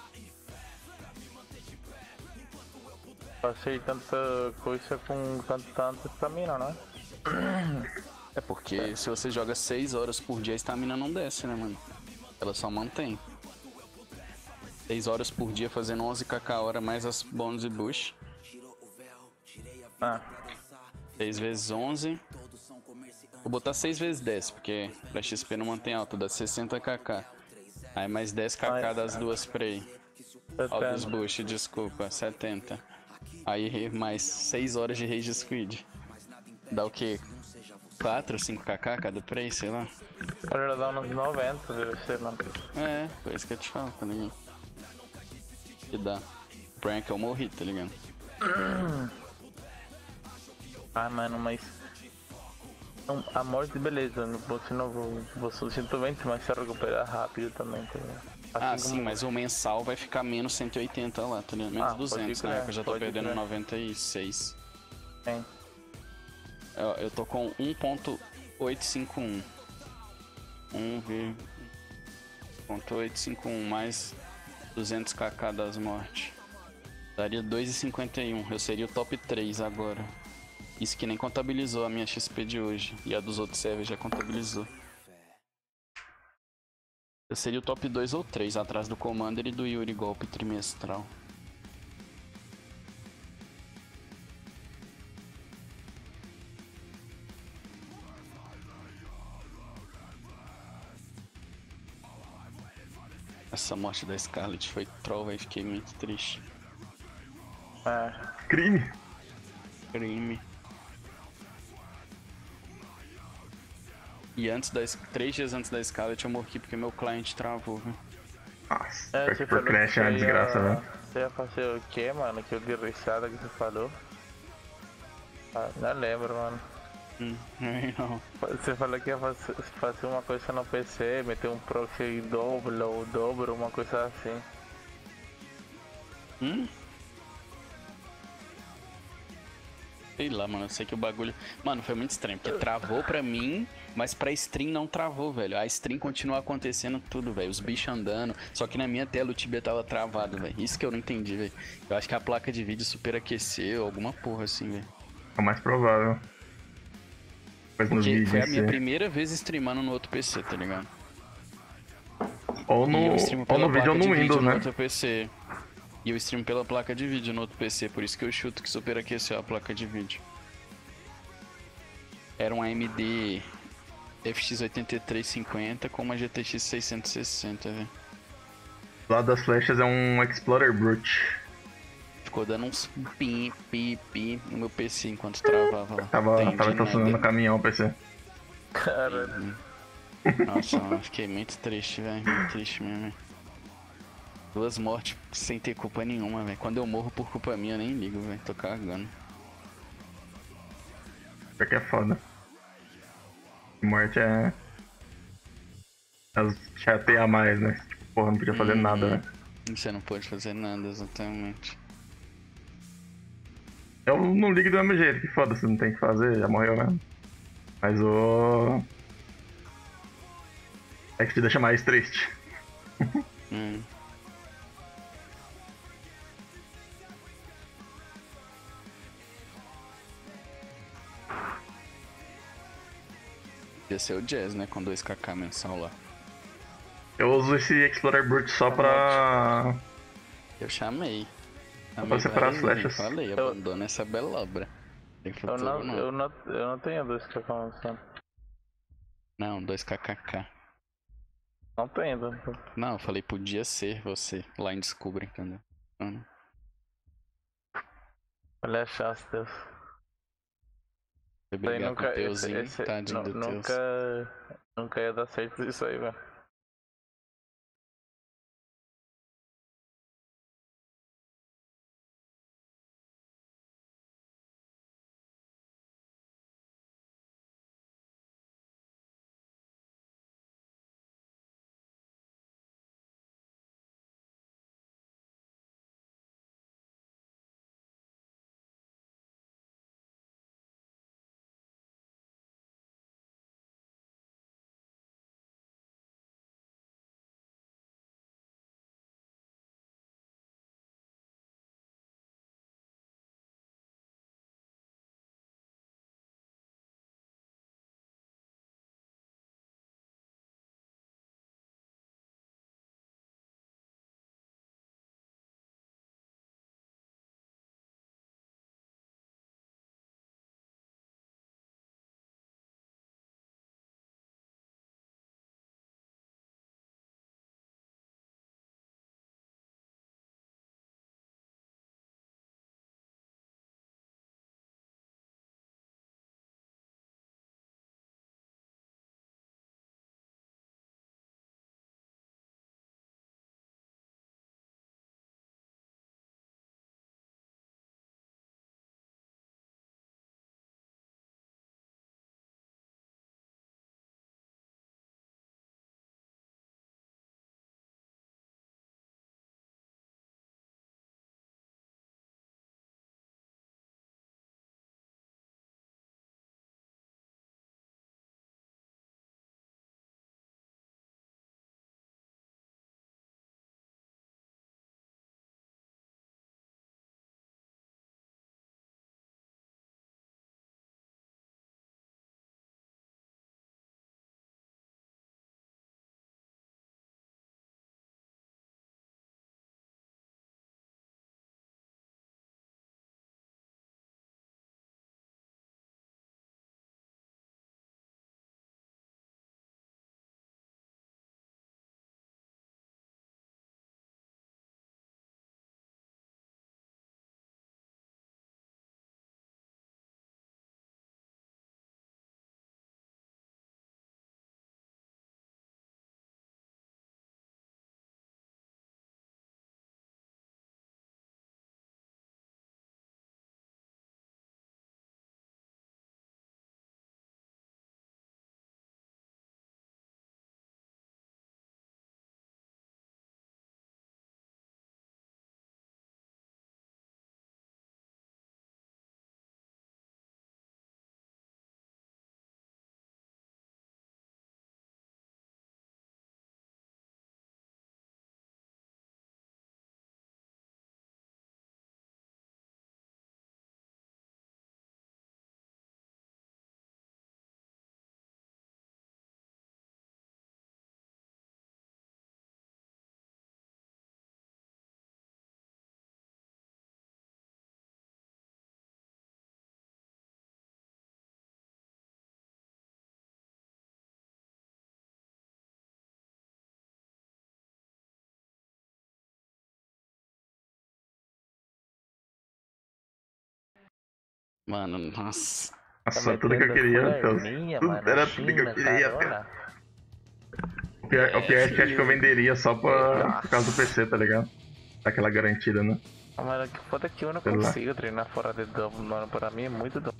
Passei tanta coisa com tanta estamina, né? É porque se você joga 6 horas por dia, a estamina não desce, né, mano? Ela só mantém. 6 horas por dia fazendo 11kk hora mais as bônus e bush. 6 vezes 11. Vou botar 6 vezes 10, porque pra XP não mantém alto, dá 60kk. Aí mais 10kk das duas Prey. Ó, dos bush, desculpa, 70. Aí mais 6 horas de Rage Squid. Dá o quê? 4, 5kk cada Prey, sei lá. Cara, dá uns 90, deve ser, mano. É, foi isso que eu te falo, tá ligado? Que dá. Prank eu morri, tá ligado? Ah, mano, mas... Então, a morte, beleza, você não você 120, mas você recupera rápido também, tá ligado? Assim sim, mas o mensal vai ficar menos 180 lá, tá ligado? Menos 200, né? Que eu já tô perdendo 96. Sim. Eu tô com 1.851. 1.851 mais 200kk das mortes. Daria 2,51. Eu seria o top 3 agora. Isso que nem contabilizou a minha XP de hoje. E a dos outros servers já contabilizou. Eu seria o top 2 ou 3, atrás do Commander e do Yuri golpe trimestral. Essa morte da Scarlet foi troll, velho. Fiquei muito triste. Crime. E antes 3 dias antes da Scarlet eu morri porque meu cliente travou, viu? Nossa, por crash é uma desgraça, velho. Você ia fazer o que, mano? Que de risada que você falou? Não lembro, mano. Não. Você falou que ia fazer uma coisa no PC, meter um proxy dobro, uma coisa assim. Sei lá, mano, eu sei que o bagulho... Mano, foi muito estranho, porque travou pra mim, mas pra stream não travou, velho. A stream continua acontecendo tudo, velho. Os bichos andando, só que na minha tela o Tibia tava travado, velho. Isso que eu não entendi, velho. Eu acho que a placa de vídeo superaqueceu, alguma porra assim, velho. É o mais provável. Porque foi a minha primeira vez streamando no outro PC, tá ligado? Ou no vídeo ou no Windows, no né? outro PC. E eu streamo pela placa de vídeo no outro PC, por isso que eu chuto que superaqueceu a placa de vídeo. Era um AMD FX 8350 com uma GTX 660, velho. Do lado das flechas é um Explorer Brute. Ficou dando uns pi no meu PC enquanto travava lá. Tava estacionando no caminhão o PC. Caralho. Nossa, mano, fiquei muito triste, velho. Muito triste mesmo, velho. 2 mortes sem ter culpa nenhuma, velho. Quando eu morro por culpa minha, eu nem ligo, velho. Tô cagando. Isso aqui é foda. Morte é... As chateia mais, né? Tipo, porra, não podia fazer nada, né? Você não pode fazer nada, exatamente. Eu não ligo do mesmo jeito, que foda-se, não tem que fazer, já morreu mesmo. Mas o. É que te deixa mais triste. Hum. Ia ser o Jazz, né? Com 2kk mensal lá. Eu uso esse Explorer Brute só pra. Eu chamei. pra separar as várias vezes, flechas. falei, abandona essa bela obra. Tem Eu futuro não, não. eu não tenho 2kk. Não, 2kk. Não tenho. Não, eu falei, podia ser você lá em Descubra, entendeu? Não. Olha a chance, Deus. Foi Isso aí brigar com o Teuzinho, tadinho do Teus. Nunca ia dar certo isso aí, velho. Mano, nossa. Nossa, tudo que eu queria, Teus. Tudo era tudo que eu queria, cara. O pior é que acho que eu venderia só por causa do PC, tá ligado? Aquela garantida, né? Mano, que foda que eu não Sei lá. consigo treinar fora de double, mano. Pra mim é muito dom.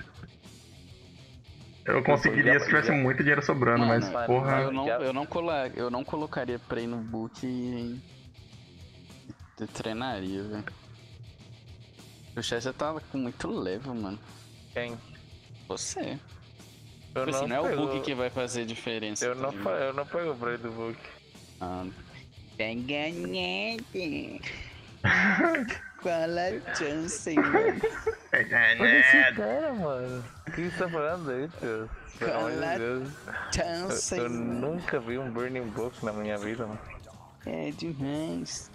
Eu conseguiria se tivesse muito dinheiro sobrando, Mano, mas porra. Eu não colocaria Prey no boot e treinaria, velho. O Chester tava com muito level, mano. Quem? Você. Eu Tipo assim, não é o pego- Book que vai fazer diferença. Eu tá não, ligado? eu não pego o Brave do Book. Ah, pega nada. Qual a chance, mano? Olha esse cara, mano. O que você tá falando aí, tio? Pelo amor de Cala- Deus. Chance, Eu mano. nunca vi um Burning Book na minha vida, mano. É demais.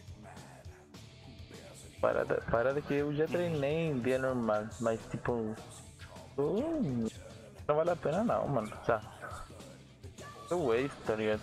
Parada que eu já treinei em dia normal, mas tipo. Não vale a pena não, mano. Tá. Eu waste, tá ligado?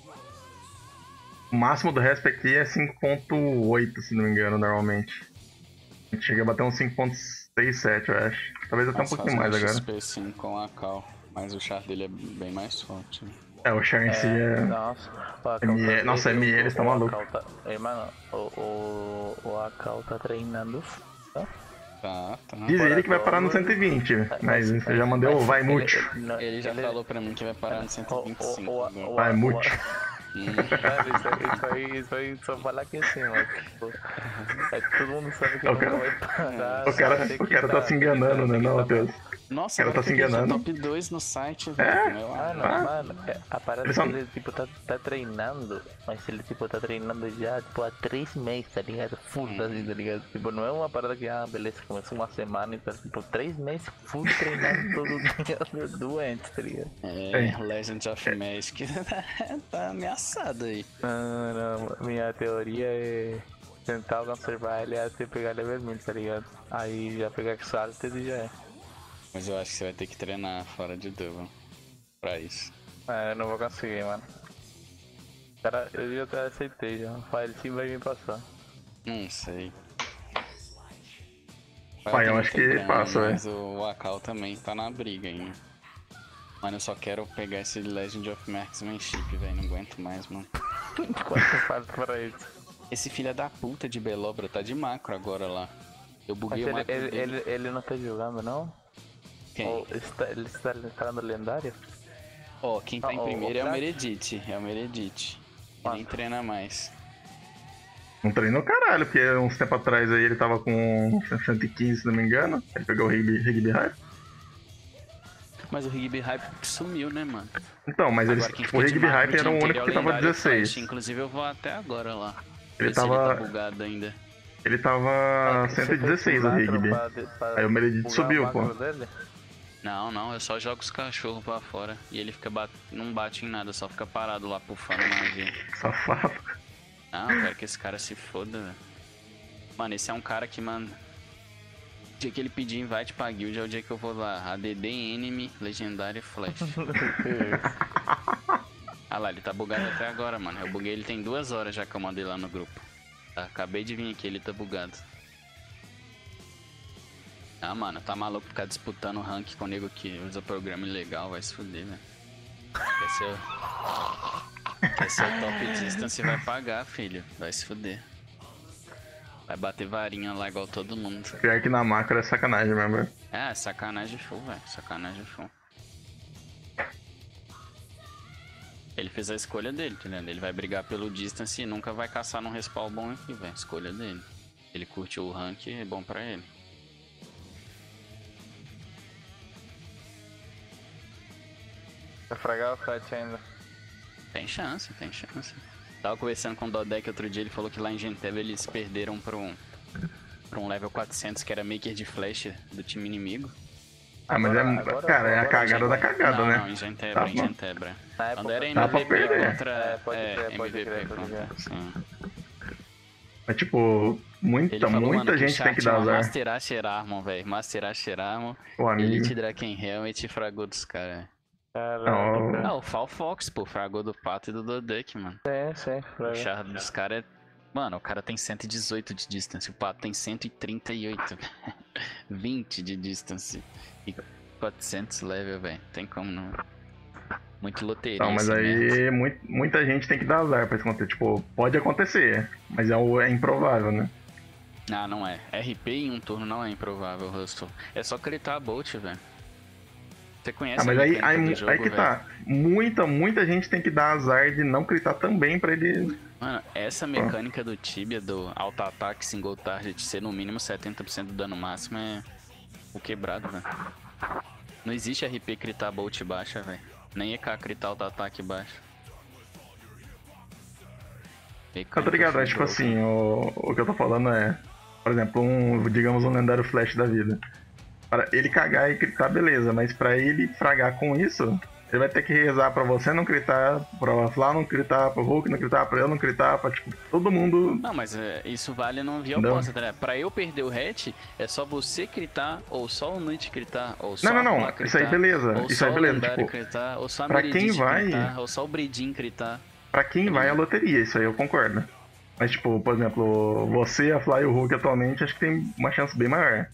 O máximo do Resp aqui é 5.8, se não me engano, normalmente. A gente chega a bater uns 5.67, eu acho. Talvez até um pouquinho mais agora. XP5 com a Cal, mas o char dele é bem mais forte. Né? É, o Char em si é... Nossa, o Akal ML nossa, ML, eles tão malucos. Mano, o Akal tá treinando. Tá. Diz ele que vai parar no 120, mas eu já mandei o vai mútil. Ele já falou pra mim que vai parar no 125. agora. Vai mútil. Cara, isso aí só falar que assim, mano. Tipo, todo mundo sabe que O nunca cara- vai parar. O cara tá se enganando, né, não, Matheus? Nossa, Ela agora tá se que ele enganando. top 2 no site, velho. Meu Mano, a parada Eles que são- ele tipo tá treinando, mas ele tipo tá treinando já tipo há 3 meses, tá ligado? Full assim, tá ligado? Tipo, não é uma parada que, beleza, começou uma semana e tá tipo 3 meses full treinando todo dia doente, tá ligado? É, Legend of Magic tá ameaçado aí. Não, minha teoria é tentar conservar ele até pegar level 1000, tá ligado? Aí já pegar Exalted e já é. Mas eu acho que você vai ter que treinar fora de Double pra isso. Eu não vou conseguir, mano. Cara, eu já até aceitei já. O Fire sim vai me passar. Não sei. Pai, eu acho que passa, velho. Mas o Akal também tá na briga ainda. Mano, eu só quero pegar esse Legend of Marksmanship, velho. Não aguento mais, mano. Quanto falta para isso? Esse filho da puta de Belobra tá de macro agora lá. Eu Mas buguei o macro dele. ele não tá jogando, não? Quem? Ou ele está entrando lendário? Ó, quem tá em Não, primeiro o é o Black- Meredith. É o Meredith. Ele nem treina mais. Não treinou caralho, porque uns tempo atrás aí ele tava com 115, se não me engano. Ele pegou o Rigby Hype. Mas o Rigby Hype sumiu, né, mano? Então, mas eles, Agora, quem tipo, o fica de Rigby macro Hype o era o dia único inteiro que é tava lendário 16. Flash. Inclusive eu vou até agora lá. Ele Ver se ele tá tava. bugado ainda. Ele tava 116 o Rigby. Aí o Meredith subiu, pô. Não, eu só jogo os cachorros pra fora. E ele fica não bate em nada, só fica parado lá pufando magia. Safado. Não, eu quero que esse cara se foda, velho. Mano, esse é um cara que, mano. O dia que ele pedir invite pra guild é o dia que eu vou lá. ADD Enemy, Legendário Flash. Ah lá, ele tá bugado até agora, mano. Eu buguei ele tem 2 horas já que eu mandei lá no grupo. Tá, acabei de vir aqui, ele tá bugado. Ah, mano, tá maluco ficar disputando rank com o nego que usa programa ilegal, vai se fuder, velho. Quer ser o top distance e vai pagar, filho. Vai se fuder. Vai bater varinha lá igual todo mundo. Pior que na macro é sacanagem mesmo. É, sacanagem full, velho. Sacanagem full. Ele fez a escolha dele, tá ligado? Ele vai brigar pelo distance e nunca vai caçar num respawn bom aqui, velho. Escolha dele. Ele curte o rank, é bom pra ele. Vai fragar o fight ainda. Tem chance, tem chance. Tava conversando com o Dodek outro dia, ele falou que lá em Gentev eles perderam pra um level 400 que era maker de flash do time inimigo. Ah, mas cara, é a cagada da cagada, não, né? Não, em Gentebra, Tá em bom. Gentebra. Na Quando era Dá pra MVP perder. contra Pode crer, MVP pode crer. contra, sim. Mas tipo, Ele muita falou, mano, que o gente chat tem que dar chama azar. Master Asher Armor, velho. Master Asher Armor, O amigo. Elite Draken Helmet e fragou dos caras. Não, Caralho. Ah, o Fall Fox, pô, fragou do Pato e do Dodek, mano. Sim, O fraga. char dos caras é... Mano, o cara tem 118 de distance, o Pato tem 138. 20 de distance. E 400 level, velho. Tem como não. Muito loteria. Não, mas esse merda. aí muita gente tem que dar azar pra isso acontecer. Tipo, pode acontecer, mas é improvável, né? Ah, não é. RP em um turno não é improvável, Hustle. É só critar a Bolt, velho. Você conhece Ah, mas a aí mecânica do jogo, que velho? tá. Muita gente tem que dar azar de não critar também pra ele Mano, essa mecânica do Tibia, do auto-ataque single target ser no mínimo 70% do dano máximo é o quebrado, velho. Não existe RP critar bolt baixa, velho. Nem EK critar auto-ataque baixa. Tá ligado? É tipo assim, o que eu tô falando é, por exemplo, digamos um lendário flash da vida. Para ele cagar e critar, beleza, mas pra ele fragar com isso, ele vai ter que rezar pra você não critar, pra Flá não critar, pra Hulk não critar, pra eu não critar, pra tipo, todo mundo. Não, mas isso vale no via Não. oposta, tá ligado? Pra eu perder o hatch, é só você critar, ou só o Nut critar, ou só Não, a não, Flá não, critar, isso aí beleza, ou isso só aí o beleza, lendário tipo, critar, ou só a pra quem Meredith vai- critar, ou só o Bredin critar. pra quem vai a loteria, isso aí eu concordo. Mas tipo, por exemplo, você, a Fly e o Hulk atualmente, acho que tem uma chance bem maior.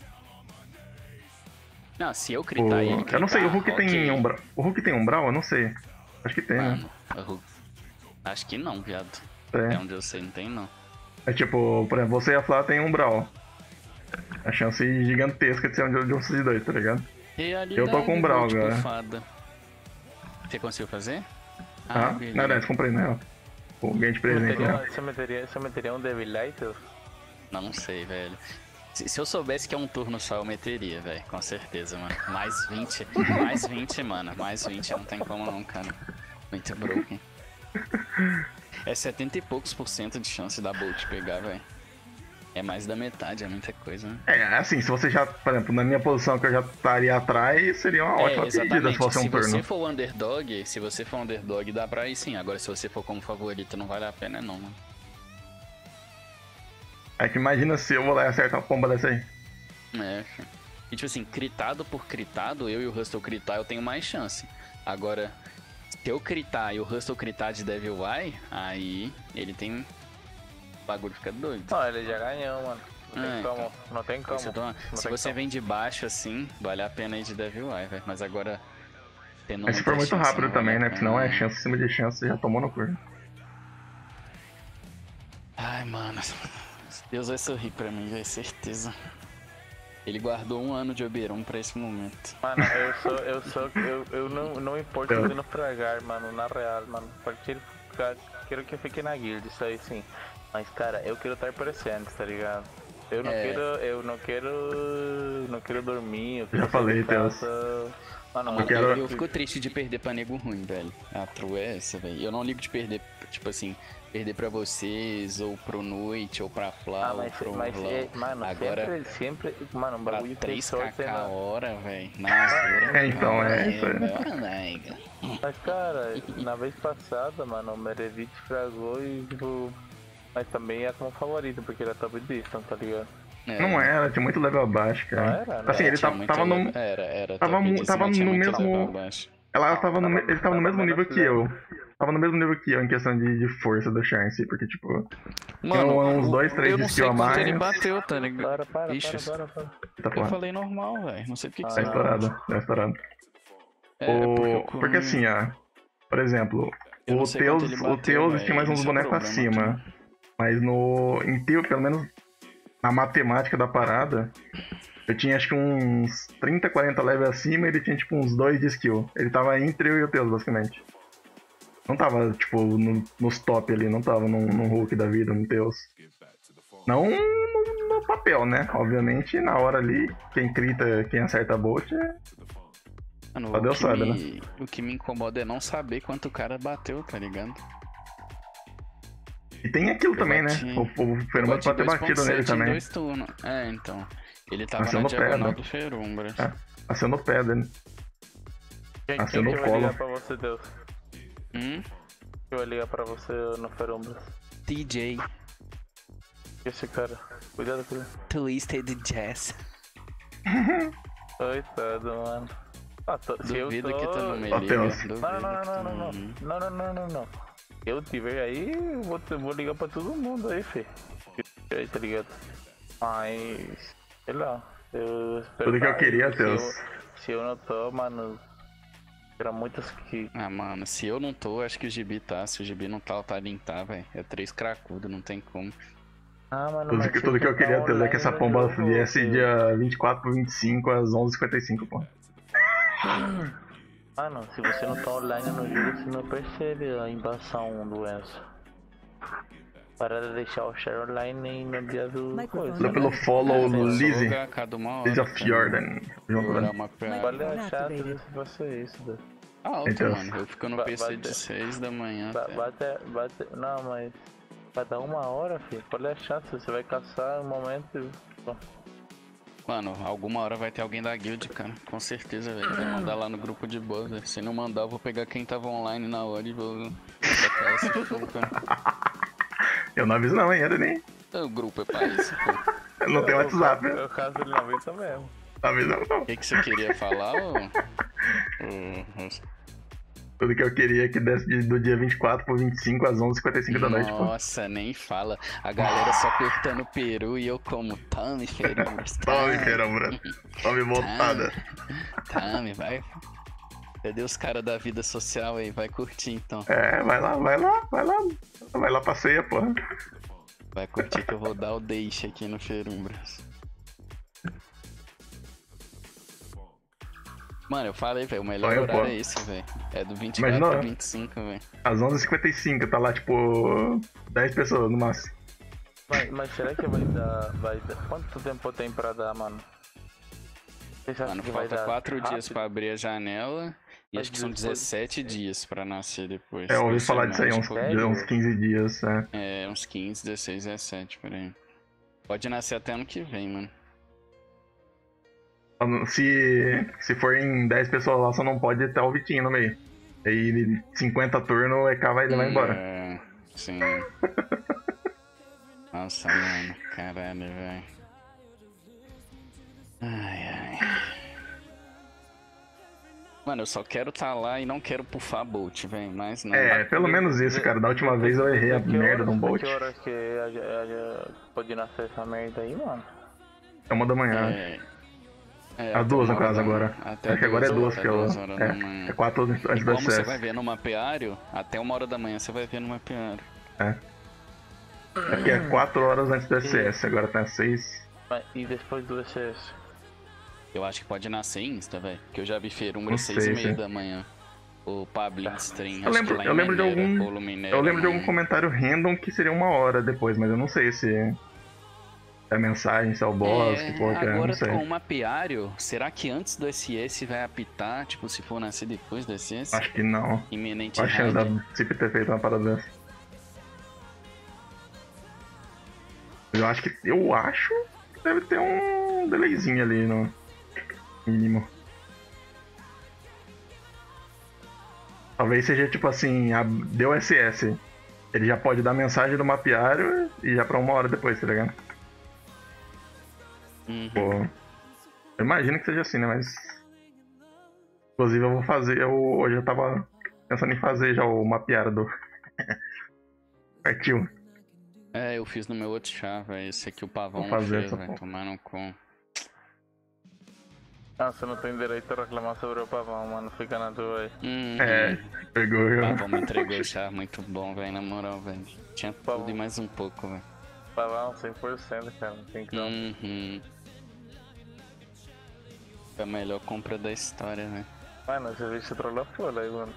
Não, se eu Tipo, critar e ele critar, eu não sei, o Hulk ok. tem umbral. O Hulk tem umbral? Eu não sei. Acho que tem, né? Mano, acho que não, viado. É. Até onde eu sei, não tem não. É tipo, por exemplo, você e a Flá tem umbral. A chance gigantesca de ser um de vocês dois, tá ligado? Eu tô com umbral Volt agora. bufada. Você conseguiu fazer? Ah, beleza. na verdade, comprei, né? O ganho de presente, né? Você meteria um Devil Light? Não sei, velho. Se eu soubesse que é um turno só, eu meteria, velho. Com certeza, mano. Mais 20. Mais 20, mano. Mais 20 não tem como não, cara. Muito broken. É 70 e poucos % de chance da Bolt pegar, velho. É mais da metade, é muita coisa, né? É, assim, se você já, por exemplo, na minha posição que eu já estaria atrás, seria uma ótima pedida se fosse um se turno. você for o underdog, dá pra ir sim. Agora, se você for como favorito, não vale a pena não, mano. É que imagina se eu vou lá e acertar a pomba dessa aí. É, filho. E tipo assim, critado por critado, eu e o Hustle critar, eu tenho mais chance. Agora, se eu critar e o Hustle critar de Devil Eye, aí ele tem... O bagulho fica doido. Não, ele já ganhou, mano. Não tem então. como. Não tem como. Se você vem de baixo assim, vale a pena ir de Devil Eye, velho. Mas agora... tendo Mas se muita for muito chance, rápido não vale também, a né? pena, Porque senão é não. chance em cima de chance, você já tomou no cu. Ai, mano. Deus vai sorrir pra mim, velho. Certeza. Ele guardou 1 ano de Oberon pra esse momento. Mano, eu não importo ele no fragar, mano, na real, mano. Partir, quero que fique na guild, isso aí sim. Mas, cara, eu quero estar presente, tá ligado? Eu não quero dormir, eu quero Já falei, sair de Deus. casa. Mano, Eu quero- Eu fico triste de perder pra nego ruim, velho. A true é essa, velho. Eu não ligo de perder, tipo assim, perder pra vocês, ou pro Noite, ou pra Fla, ou pro Vlau. mano, Agora, sempre, mano, um pra bagulho tem 3kk sorte, a né? hora, velho. Na Azura. É, então, é isso aí. Aí. Mas, cara, na vez passada, mano, o Meredith fragou e, tipo... Mas também é como favorito, porque ele é top distance, tá ligado? Não era, tinha muito level abaixo, cara. Não era, né? Assim, ele Tinha muito tava no. level- Era. tava top mu- disso, tava mas tinha no muito mesmo- level abaixo. Ele tava no mesmo nível menos que eu. Tava no mesmo nível que eu em questão de força do Chance, porque tipo. Mano, uns 2, 3 eu de não sei skill a quanto mais. ele bateu, tá ligado? Para. Ixi, Tá eu porra. falei normal, velho. Não sei porque que Tá você estourado, tá estourado. Porque assim, ó. Por exemplo, Eu não o sei quanto Teus, ele o bateu, Teus velho, tinha mais uns esse é o bonecos problema, acima. Mas em teu, pelo menos na matemática da parada, eu tinha acho que uns 30, 40 levels acima e ele tinha tipo uns 2 de skill. Ele tava entre eu e o Teus, basicamente. Não tava, tipo, nos top ali, não tava num Hulk da vida, no Teus. Não no papel, né? Obviamente, na hora ali, quem acerta a bolt é... Mano, Só Deus sabe, o que me incomoda é não saber quanto o cara bateu, tá ligado? E tem aquilo também, né? bati- O Fenômeno pode ter batido nele 2.7 em também. 2 turnos. É, então. Ele tava Nasceu na no pé, diagonal né? do Ferumbra. É. Nasceu no pé dele. Quem Nasceu que no vai colo. ligar pra você, Deus? Hum? Quem vai ligar pra você no Ferumbras? TJ. Esse cara, cuidado com ele. Twisted Jazz. Coitado, mano. Ah, se eu Duvido tô... que tu não me Ó, liga. Deus. Duvido Não. que tu Não. Se eu tiver aí, eu vou ligar pra todo mundo aí, fi. Aí, tá ligado? Mas... Sei lá. Eu espero Tudo que eu tá queria, aí. Deus. Se eu não tô, mano... Era muitas que... Ah, mano, se eu não tô, acho que o Gibi tá. Se o Gibi não tá, o Tadin tá, velho. É 3 cracudo, não tem como. Ah, mano, Tudo mas que você eu queria tá ter é que essa online pomba no jogo, viesse filho. dia 24 pro 25 às 11h55, pô. Mano, se você não tá online no jogo, você não percebe a invasão do Enzo. Para de deixar o share online no dia do coisa. Valeu pelo follow, Lizzie. Jogar cada uma hora. Lizzie of Jordan. Junto, Vou dar velho. uma pra... Qual é a chance se fosse isso, velho? Alto, Então. mano. Eu fico no Ba- PC de bate- 6 da manhã. até- Bate. Não, mas. Vai dar 1 hora, filho. Qual é a chance? Você vai caçar um momento e. Bom, Mano, alguma hora vai ter alguém da guild, cara. Com certeza, velho. Vai mandar lá no grupo de boa, velho. Se não mandar, eu vou pegar quem tava online na hora e vou botar esse fogo, cara. Eu não aviso não, ainda nem. O grupo é pra isso, pô. Eu não tenho WhatsApp. eu caso ele na vista mesmo. Não aviso não. O que você queria falar, ô? Tudo que eu queria que desse do dia 24 pro 25 às 11h55 da noite, pô. Nossa, nem fala. A galera só cortando peru e eu como tome, feirinhas. Tome, Ferambra. Tome montada. Tome, vai. Cadê os caras da vida social aí? Vai curtir então. É, vai lá. Vai lá pra ceia, porra. Vai curtir que eu vou dar o deixa aqui no Ferumbras. Mano, eu falei, velho, o melhor Olha, horário pô. é esse, velho. É do 24 Imagina, pro ó. 25, velho. Às 11h55, tá lá, tipo, 10 pessoas no máximo. Mas será que vai dar. Quanto tempo tem pra dar, mano? Você acha Mano, que vai falta dar 4 dias rápido? pra abrir a janela. E Mas acho que são depois- 17 dias pra nascer depois. É, eu ouvi Duas falar disso aí, semanas, uns, tipo, Sério? uns 15 dias, né? É, uns 15, 16, 17, por aí. Pode nascer até ano que vem, mano. Se for em 10 pessoas lá, só não pode ter o Vitinho no meio. Aí 50 turnos, o EK ele vai embora. É, sim. Nossa, mano, caralho, velho. Ai. Mano, eu só quero tá lá e não quero pufar Bolt, velho, mas não. É, pelo menos isso, cara. Da última vez eu errei a Que merda de um horas- Bolt. Que horas que pode nascer essa merda aí, mano? É 1 da manhã. As 2 no caso agora. Até Acho que agora é 2, até porque eu. 2 horas da manhã. É 4 antes E da como você CS. vai ver no mapeário, até 1 hora da manhã você vai ver no mapeário. É porque é 4 horas antes da CS, agora tá 6. E depois do SS? Eu acho que pode nascer Insta, velho. Porque eu já vi Ferumbra Não 6h30 sei. da manhã. O Pablo Stream. Eu lembro- acho que lá eu em lembro de Mineira, algum- Polo Mineira, Eu lembro de algum mano. comentário random que seria 1 hora depois, mas eu não sei se é mensagem, se é o boss, que porra que é, não agora sei. com o mapeário, será que antes do SS vai apitar? Tipo, se for nascer depois do SS? Acho que não. Iminente Qual a chance raid? da CIP ter feito uma parada dessa? Eu acho que deve ter um delayzinho ali no mínimo. Talvez seja tipo assim, deu SS. Ele já pode dar mensagem do mapeário e já pra 1 hora depois, tá ligado? Uhum. Pô, eu imagino que seja assim, né? Mas. Inclusive eu vou fazer. Hoje eu tava pensando em fazer já o mapeário do. Partiu. É, eu fiz no meu outro chá, velho. Esse aqui o pavão Vou fazer fez, essa velho. porra. Tomar no cu. Ah, você não tem direito a reclamar sobre o pavão, mano. Fica na tua aí. É, pegou eu. Pavão me entregou o chá muito bom, velho. Na moral, velho. Tinha tudo e mais um pouco, velho. Pavão 100%, cara. Não tem que dar. Uhum. Foi a melhor compra da história, né? Mano, esse bicho trollou foda aí, mano.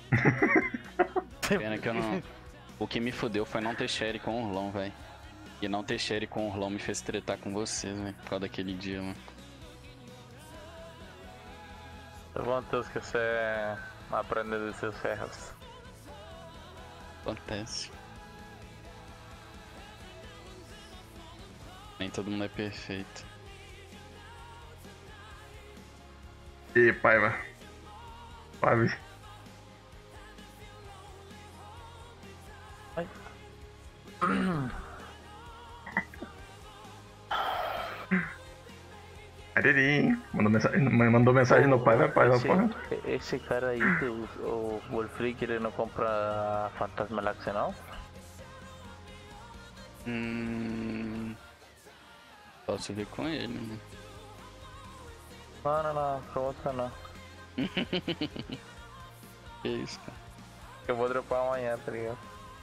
Pena que eu não. O que me fudeu foi não ter share com o Orlon, velho. E não ter share com o Orlon me fez tretar com vocês, velho. Por causa daquele dia, mano. Eu vou ter que você aprender dos seus ferros. Acontece. Nem todo mundo é perfeito. E Paiva. Suave. Aririm. Mandou mensagem no Paiva, porra. Esse cara aí, o Wolfric, ele não compra Fantasma Laxe, não? Posso ver com ele, né? Não, com você não. Que isso, cara. Eu vou dropar amanhã, tá ligado?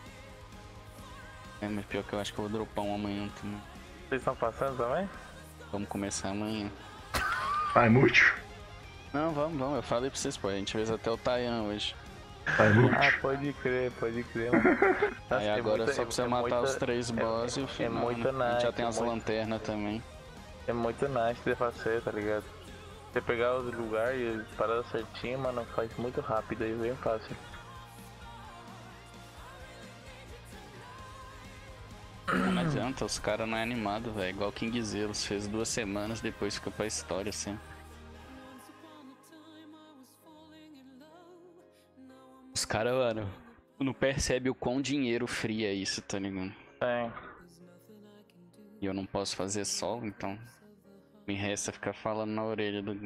É, mas pior que eu acho que eu vou dropar um amanhã também. Vocês estão passando também? Vamos começar amanhã. Ai, mútil. Não, vamos. Eu falei pra vocês, pô. A gente fez até o Tayan hoje. Sai loot. Pode crer, mano. Nossa, Aí é agora muita- só pra você é matar muita- os 3 boss e o final. muito né? A gente já nice, tem as muito- lanternas também. É muito nice de fazer, tá ligado? Você pegar os lugares e parar certinho, mano, faz muito rápido e bem fácil. Não adianta, os caras não é animado, velho. Igual King Zeus, fez 2 semanas, depois fica pra história, assim. Os caras, mano, não percebem o quão dinheiro fria é isso, tá ligado? É. E eu não posso fazer solo, então me resta ficar falando na orelha do...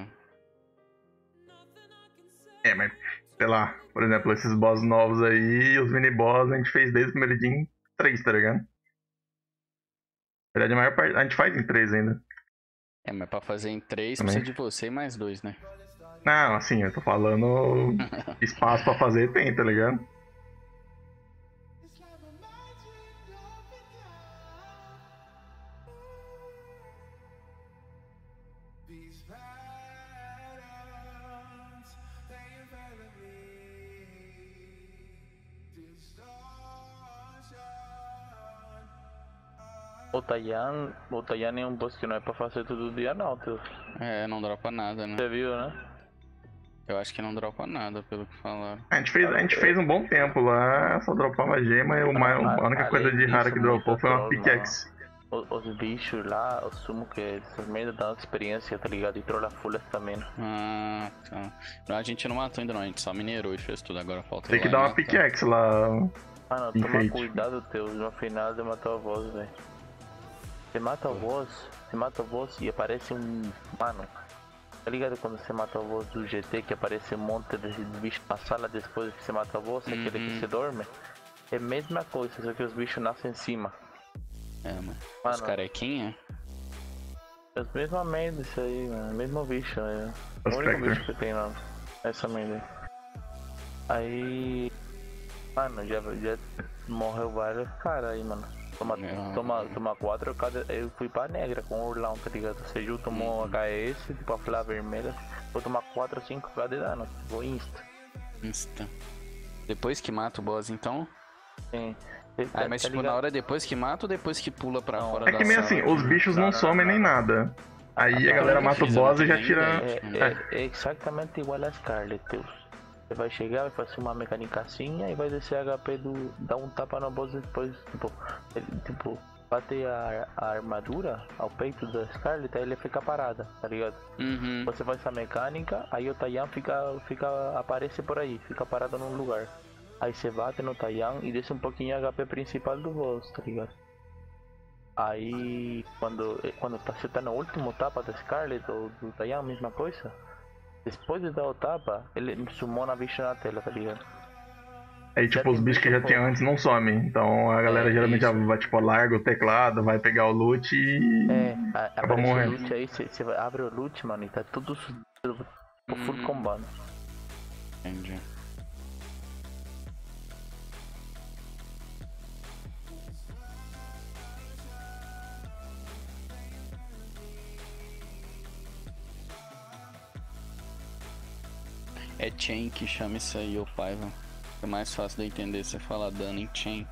Mas, sei lá, por exemplo, esses boss novos aí, os mini-boss a gente fez desde o primeiro dia em 3, tá ligado? Na verdade, a maior parte, a gente faz em 3 ainda. Mas pra fazer em 3 Também. precisa de você e mais 2, né? Não, assim, eu tô falando espaço pra fazer tem, tá ligado? O Tayan é um boss que não é pra fazer todo dia não, tio. Não dropa nada, né? Você viu, né? Eu acho que não dropa nada, pelo que falaram. A gente fez um bom tempo lá, só dropava gema e a única coisa de rara que dropou foi uma pickaxe. Os bichos lá, o sumo que essas merda dá uma experiência, tá ligado? E trolla full também. Ah, tá. Não, a gente não matou ainda não, a gente só minerou e fez tudo, agora falta Tem ir que lá dar e uma matar. pickaxe lá. Mano, toma Enfeite. cuidado teu, no final de matar o boss, velho. Você mata o boss e aparece um... Mano, tá ligado quando você mata o boss do GT que aparece um monte de bichos na sala depois que você mata o boss, aquele que você dorme? É a mesma coisa, só que os bichos nascem em cima. Mano. Mano. Os carequinha? É a mesma merda isso aí, mano. Mesmo bicho, é o Os único Spectre. bicho que tem lá. Essa merda aí. Mano, já morreu vários caras aí, mano. Toma 4 cada. Eu fui pra negra com o Urlão, tá ligado? O Seju tomou um HS, tipo a flá vermelha. Vou tomar 4 ou 5 cada de dano. Vou insta. Depois que mata o boss, então? Sim. Mas tipo, na hora depois que mata ou depois que pula pra Não, fora É da que meio sala? assim, os bichos não somem nem nada. Aí a galera mata o difícil, boss não e já tem tira. nem ideia. É exatamente igual a Scarlet, Deus. Você vai chegar, vai fazer uma mecânicazinha e vai descer HP dar um tapa no boss depois, tipo, bate a armadura ao peito da Scarlet, aí ele fica parada, tá ligado? Uhum. Você faz essa mecânica, aí o Tayan aparece por aí, fica parado num lugar. Aí você bate no Tayan e desce um pouquinho HP principal do boss, tá ligado? Aí quando você tá no último tapa da Scarlet ou do Tayan, mesma coisa. Depois de dar o tapa, ele sumona bicho na tela, tá ligado? Aí tipo, os bichos que já tinha antes não somem. Então a galera geralmente já vai, tipo, larga o teclado, vai pegar o loot e. Acaba Aparece o morrendo. loot aí, você abre o loot, mano, e tá tudo full combando. Entendi. É chain que chama isso aí, ô Paiva. É mais fácil de entender você falar dano em chain.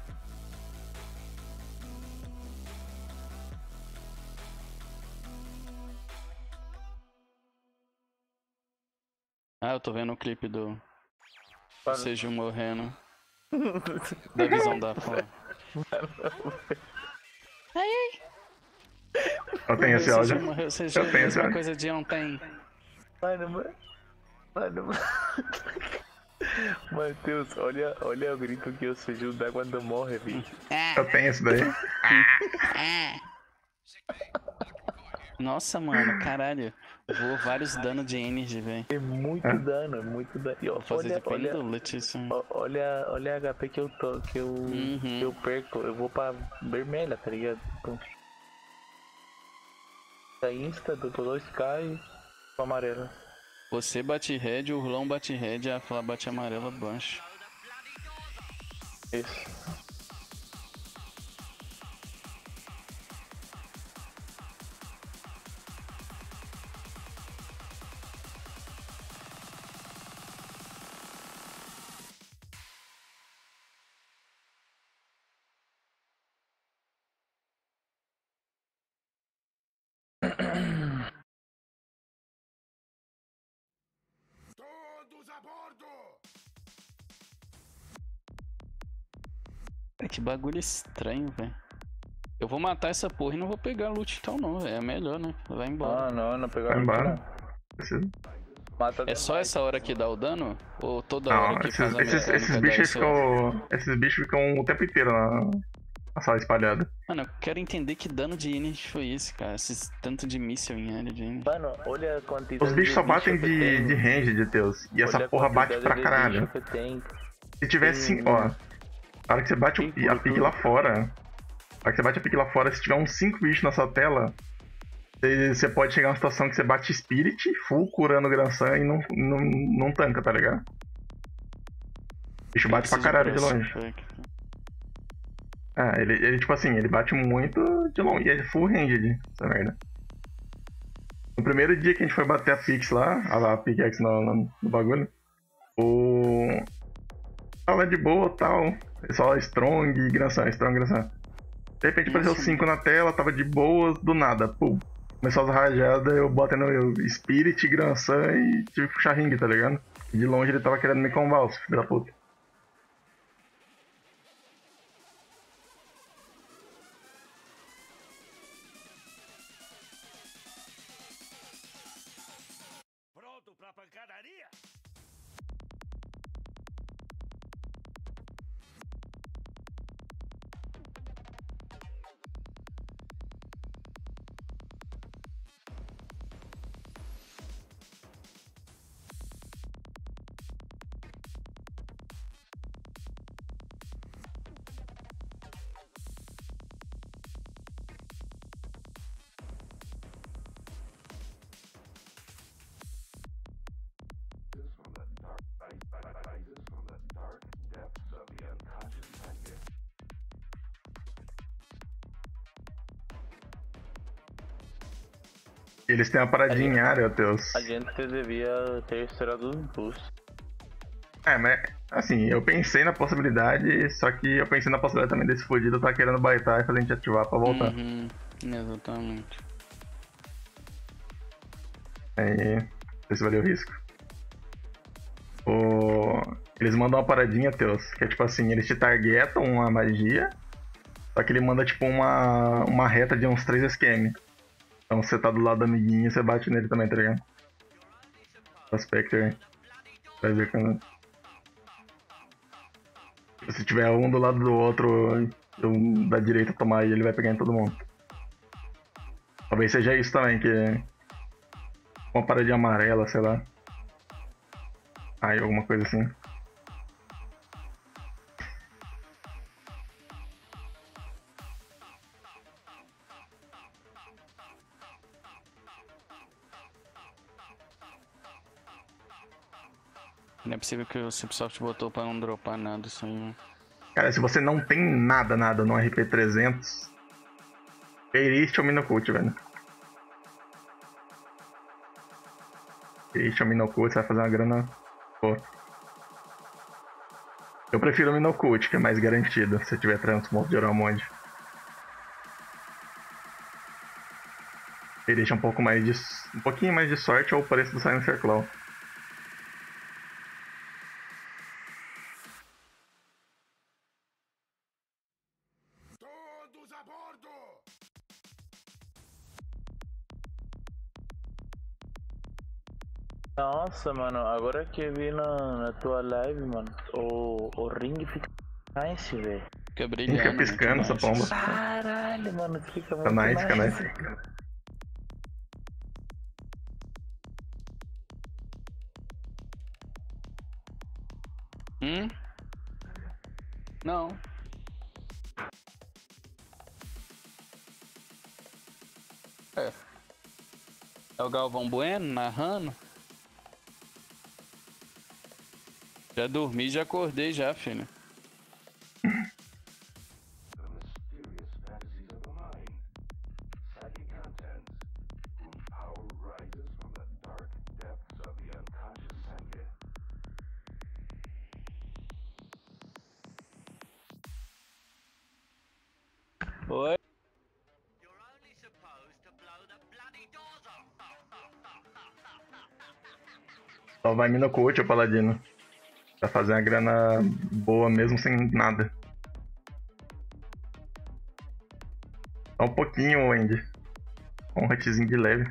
Eu tô vendo o clipe do Seju morrendo. Da visão da forma. Eu tenho esse áudio. Morreu, Seju, Eu tenho esse mesma áudio. coisa de ontem. Mano, Matheus, olha o grito que o Seju dá quando morre, bicho. Eu tenho esse daí. Nossa, mano, caralho. Voou vários danos de energy, velho. É muito dano, é muito dano. E, ó, Vou fazer de pendulete isso. olha a HP que eu perco, eu vou pra vermelha, tá ligado? Então, da insta, do 2K e pra amarela. Você bate red, o Rulão bate red, a Flá bate amarela baixo. Isso. Cara, que bagulho estranho, velho. Eu vou matar essa porra e não vou pegar loot então não, velho. É melhor, né? Vai embora. Não pegou Vai loot, embora. não. Precisa. Mata É só demais. essa hora que dá o dano? Ou toda Não, hora que faz a mecânica esses dá bichos esse ficam. Esses bichos ficam o tempo inteiro na sala espalhada. Mano, eu quero entender que dano de Init foi esse, cara. Esses tanto de míssil em área de Init. Mano, olha a quantidade Os bichos só batem bicho que tem. de range de Deus. E essa Olha a porra bate quantidade pra de caralho. bicho que tem. Se tivesse ó. Na hora que você bate a pique lá fora. Na hora que você bate a pique lá fora, se tiver uns 5 bichos na sua tela, você pode chegar numa situação que você bate Spirit, full curando Gransan e não tanca, tá ligado? O bicho bate pra caralho de longe. Ah, ele tipo assim, ele bate muito de longe. E é full ranged, essa merda. No primeiro dia que a gente foi bater a Pix lá, a pickaxe no bagulho, tava de boa e tal. Só Strong e Gransan, Strong e Gransan. De repente apareceu 5 na tela, tava de boa, do nada. Pum. Começou as rajadas, eu botei no Spirit, Gransan e tive que puxar ring, tá ligado? E de longe ele tava querendo me combar, filho da puta. Pronto pra pancadaria? Eles têm uma paradinha em área, Deus. A gente devia ter estourado os boosts. É, mas assim, eu pensei na possibilidade, só que eu pensei na possibilidade também desse fudido tá querendo baitar e fazer a gente ativar pra voltar. Uhum, exatamente. Aí, não sei se valeu o risco. Eles mandam uma paradinha, Teus, que é tipo assim, eles te targetam uma magia, só que ele manda tipo uma reta de uns 3 SQM. Então você tá do lado do amiguinho, você bate nele também, tá ligado? O Spectre vai ver quando... Se tiver um do lado do outro, um da direita tomar ele vai pegar em todo mundo. Talvez seja isso também, que uma paradinha amarela, sei lá. Aí alguma coisa assim. Não é possível que o Cipsoft botou pra não dropar nada isso aí, né? Cara, se você não tem nada no RP300, Feirist ou Minocult, velho. Feirist ou Minocult, você vai fazer uma grana... Pô. Eu prefiro o Minocult, que é mais garantido, se tiver transmonto de Oramonde. Feirist é um pouquinho mais de sorte ou o preço do Silencer Claw. Todos a bordo! Nossa, mano, agora que eu vi na tua live, mano, o ringue fica nice, velho. Fica brilhando. Fica piscando essa pomba. Caralho, mano, fica muito Fica nice, fica nice. nice. Não. É o Galvão Bueno narrando? Já dormi, já acordei já, filho. Oi? Só vai Minocult ou Paladino. Pra fazer uma grana boa mesmo sem nada. Só um pouquinho, Andy. Um hutzinho de leve.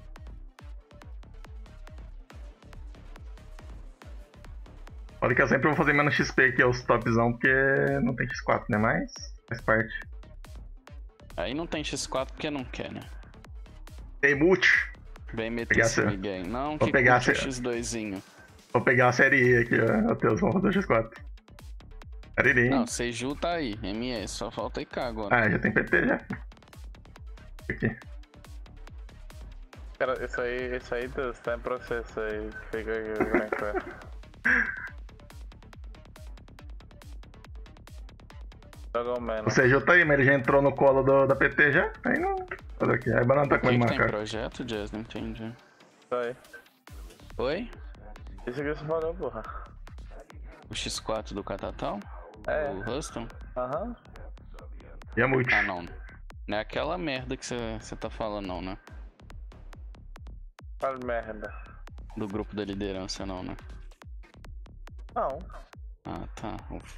Olha que eu sempre vou fazer menos XP aqui aos topzão, porque não tem X4, né? Mas faz parte. Aí não tem X4 porque não quer, né? Tem multi. Vem meter Pegar esse essa- Miguel. Não, Vou que pegar curte o essa- X2zinho. Vou pegar a série E aqui, ó. Matheus, vamos fazer o X4. Série E. Não, Seju tá aí, MS, só falta IK agora. Ah, já tem PT já. Aqui. Cara, isso aí Deus, tá em processo aí. Fica aqui, branco. Joga o menos. O CJ tá aí, mas ele já entrou no colo da PT já? Aí não. Fazer aqui. Aí banana tá O que, comendo que tem macaco. projeto, Jazz? Não entendi. Isso aí. Oi? Isso que você falou, porra. O X4 do Catatal? É. O Huston? Aham. E a multi. Ah, não. Não é aquela merda que você tá falando, não, né? Fala merda. Do grupo da liderança, não, né? Não. Ah, tá. Ufa.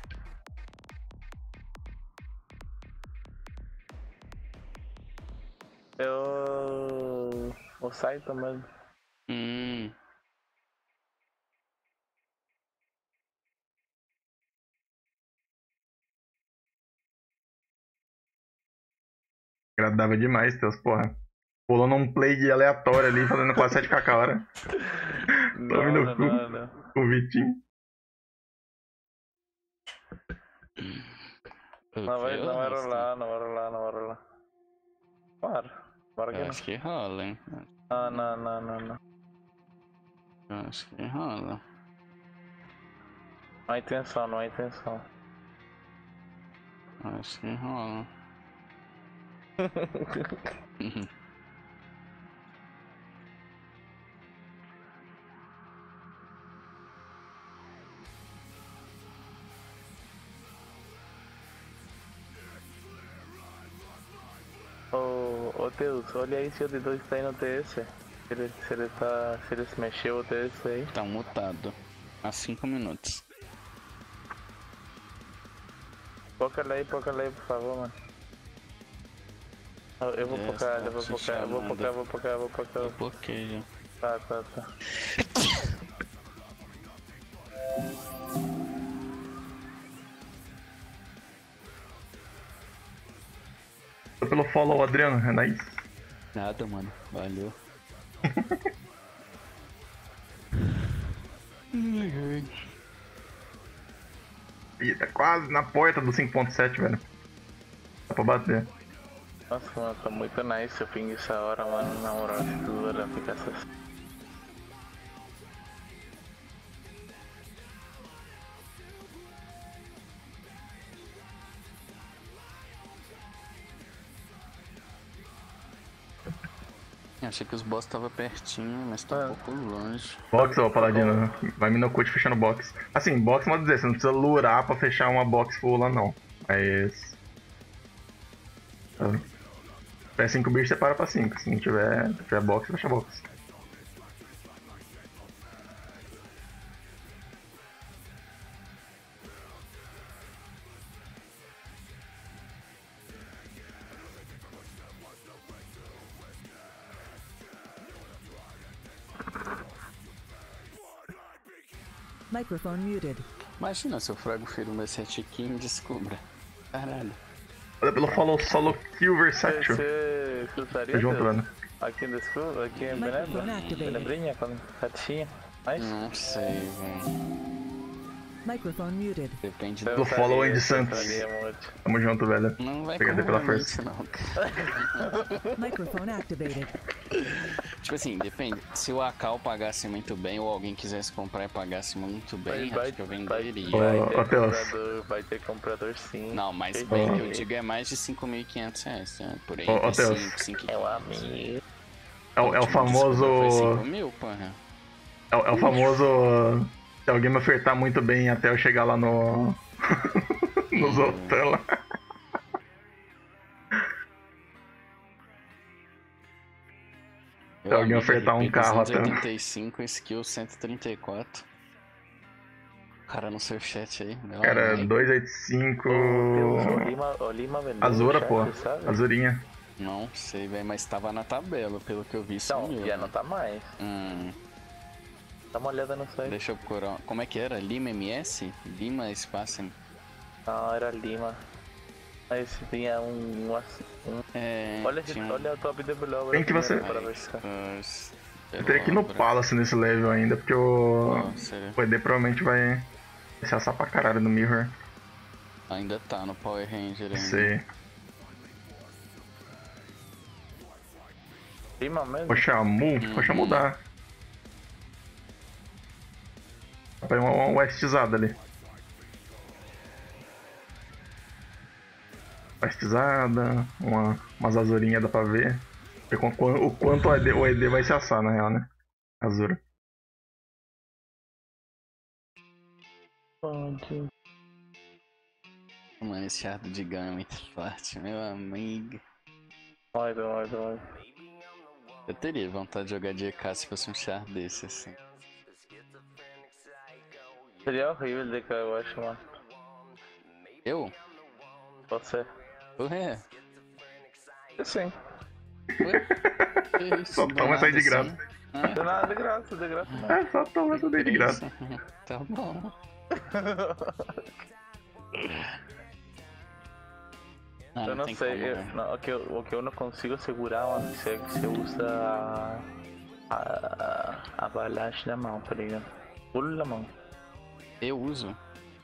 O site também. Agradava demais, Teus, porra. Pulando um play de aleatório ali, fazendo quase 7k a hora. Tome no cu. Não. Com o Vitinho. Não vai rolar, não vai rolar. Bora que Eu não. acho que rola, hein? Não. Eu acho que rola. Não há intenção. Acho que rola. Ô Deus, olha aí se o D2 tá aí no TS. Se ele se mexeu o TS aí. Tá mutado. Há 5 minutos. Foca ele aí, por favor, mano. Eu vou Yes, focar, tá eu vou te focar. Eu bloqueio. Tá. Tô pelo follow, Adriano. É nice. Nada, mano. Valeu. Ih, tá quase na porta do 5.7, velho. Dá pra bater. Nossa, mano, tá muito nice o ping essa hora, mano. Na moral, se tudo vai ficar essas. Achei que os boss tava pertinho, mas tá um pouco longe. Box, ó, Paladino. Vai me no cut fechando box. Assim, box, vou dizer, você não precisa lurar pra fechar uma box full lá, não. Mas. Se tiver 5 bichos, você para pra 5. Se não tiver box, fecha box. Microphone muted. Imagina se eu frago o filho um desse aqui e descubra. Caralho. Olha pelo follow solo kill versátil. Você usaria Tô junto, Deus? velho. Aqui no escuro, aqui em Microphone activated. Benebrinha, com ratinha. Mas Não sei, velho. Microphone muted. Depende Pelo do. follow Andy eu Santos. usaria muito. Tamo junto, velho. Não vai Obrigado pela comer força. isso, não, cara. Microphone activated. Tipo assim, depende. Se o Akal pagasse muito bem ou alguém quisesse comprar e pagasse muito bem, acho que eu venderia. Ó, Teus. Vai ter comprador sim. Não, mas Que bem que eu bem. digo é mais de 5.500 reais, né? Por aí, Ó, de Teus. 5, É o amigo. É o famoso. Foi 5 mil, porra. É o famoso. Se alguém me ofertar muito bem até eu chegar lá no. nos hotel lá. Se alguém ofertar um carro até. 285, skill 134. Cara no seu chat aí. Meu Cara, amigo. 285. O Lima vendeu Azura, no pô. chat, sabe? Azurinha. Não sei, velho, mas tava na tabela, pelo que eu vi, Então, sumiu. já não tá mais. Dá uma olhada no site. Deixa eu procurar. Como é que era? Lima MS? Lima Espaço. Não, era Lima. Mas tinha olha, tinha olha a top developer. Tem que você- Para ver se tá. Eu teria que ir no Palace nesse level ainda, porque o Nossa, ED provavelmente vai se assar pra caralho no Mirror. ainda tá no Power Ranger ainda. Sei. Lima mesmo? Roxamu dá. Dá pra ir uma Westzada ali. Westzada, umas azurinhas dá pra ver. Ver o quanto o ED vai se assar, na real, né? Azura. Mano, esse chardo de gun é muito forte, meu amigo. Olha. Eu teria vontade de jogar de EK se fosse um char desse, assim. Seria horrível de que eu acho, mano. Eu? Você. Ué? Sim. Que isso? Só Do toma essa aí de nada, graça. assim? De nada, de graça, mano. É, só toma essa daí de graça. Tá bom. Eu não tem sei, como, né? o que eu não consigo segurar, mano, se você usa a avalanche na mão, tá ligado? Pulo na mão. Eu uso.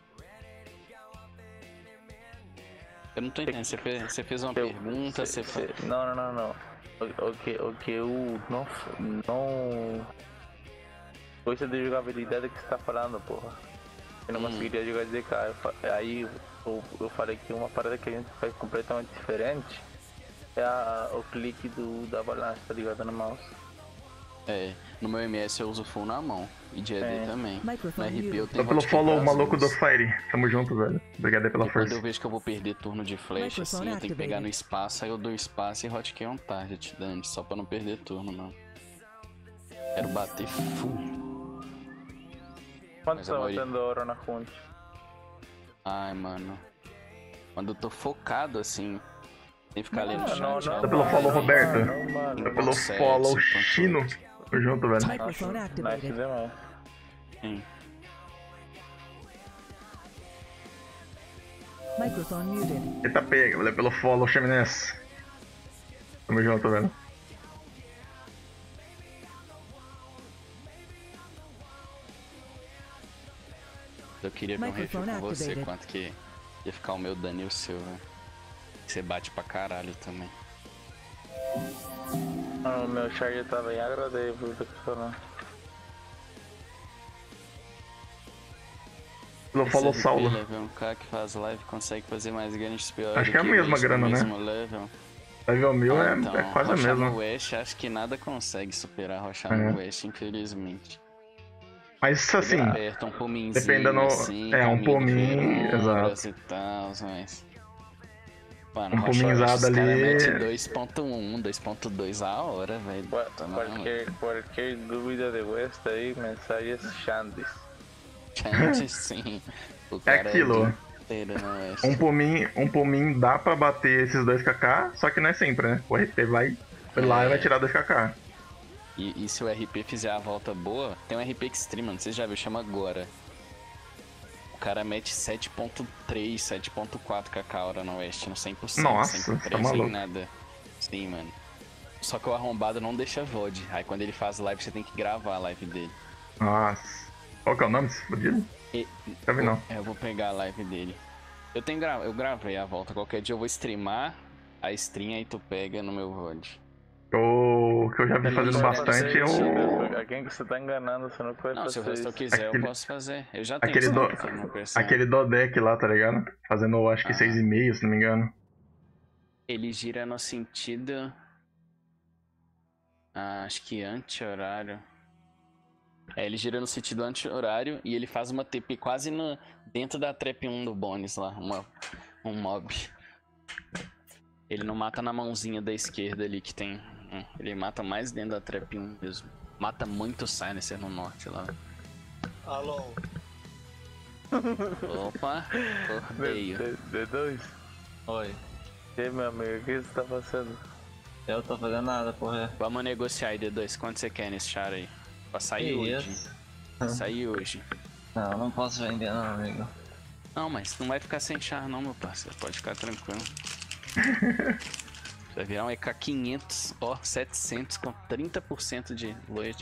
Eu não tô entendendo, você fez uma pergunta, você falou. Não. O que eu não. Coisa de jogabilidade que você tá falando, porra. Eu não conseguiria jogar de DK. Aí eu falei que uma parada que a gente faz completamente diferente é o clique da avalanche, tá ligado? No mouse. É, no meu MS eu uso full na mão. E de ED também. No Microphone RP eu muted. tenho Só pelo hotkey follow pras maluco do duas. Fire. Tamo junto, velho. Obrigado aí pela E quando força. eu vejo que eu vou perder turno de flash, assim, eu tenho que pegar no espaço, aí eu dou espaço e hotkey on target, Dante, só pra não perder turno, não. Quero bater full. Quanto Mas a tá maioria- batendo ouro na fonte? Ai, mano. Quando eu tô focado, assim, sem ficar lendo o chat. Tá pelo follow, Roberto. Não, Pelo Sete, follow ponto Chino. oito. Tamo junto, velho. Microphone Nice activated. demais. Sim. Microphone muted. Eita pega, valeu pelo follow, Chaminés. Tamo junto, velho. Eu queria ver um review Microphone com você, activated. quanto que ia ficar o meu dano e o seu, velho. Você bate pra caralho também. O meu charger tá bem agradável, do que falando. Pelo follow Esse Saulo. RP level 1K que faz live consegue fazer mais games pior Acho do que é a mesma esse no grana, né? mesmo level. Level 1000 é, Então, é quase a Rochar mesma. no West, acho que nada consegue superar Rochar É. no West, infelizmente. Mas assim, Aperta um pominzinho dependendo- assim, é, um caminho de pominho, Ferombras exato. e tal, mas... Mano, Um Rochar West, pominzado os caras ali- metem 2.1, 2.2 a hora, velho. Tá na Qualquer dúvida de West aí, mensagens Xandes. chance, sim. O É cara aquilo. o dia inteiro no West. um pominho dá pra bater esses 2kk, só que não é sempre, né? O RP vai lá e vai tirar 2kk. E se o RP fizer a volta boa, tem um RP Extreme, mano, você já viu, chama Agora. O cara mete 7.3, 7.4 kk a hora no West, no 100%, Nossa, 100%, tá maluco. sem nada. Sim, mano. Só que o arrombado não deixa VOD. Aí quando ele faz live, você tem que gravar a live dele. Nossa. Qual que é o nome desse fudido? Nunca vi não. Eu vou pegar a live dele. Eu gravei a volta. Qualquer dia eu vou streamar a stream, aí tu pega no meu VOD. O que eu já vi Pelo fazendo menos bastante é o. A quem que você tá enganando, você não pode Não, se o fazer resto eu isso. quiser, Aquele- eu posso fazer. Eu já tenho Aquele, isso do... aqui no personagem. aquele Dodec lá, tá ligado? Fazendo acho que 6,5, se não me engano. Ele gira no sentido... acho que anti-horário. É, ele gira no sentido anti-horário e ele faz uma TP quase dentro da trap 1 do Bones lá, um mob. Ele não mata na mãozinha da esquerda ali que tem. Ele mata mais dentro da trap 1 mesmo. Mata muito Silencer no norte lá. Alô, Opa, correio. D2? oi. E aí, meu amigo, o que você tá fazendo? Eu tô fazendo nada, porra. Vamos negociar aí, D2. Quanto você quer nesse char aí? Pra sair Que hoje. isso? Sair hoje. Não, não posso vender não, amigo. Não, mas não vai ficar sem char não, meu parceiro. Pode ficar tranquilo. Vai virar um EK500, ó, 700 com 30% de load.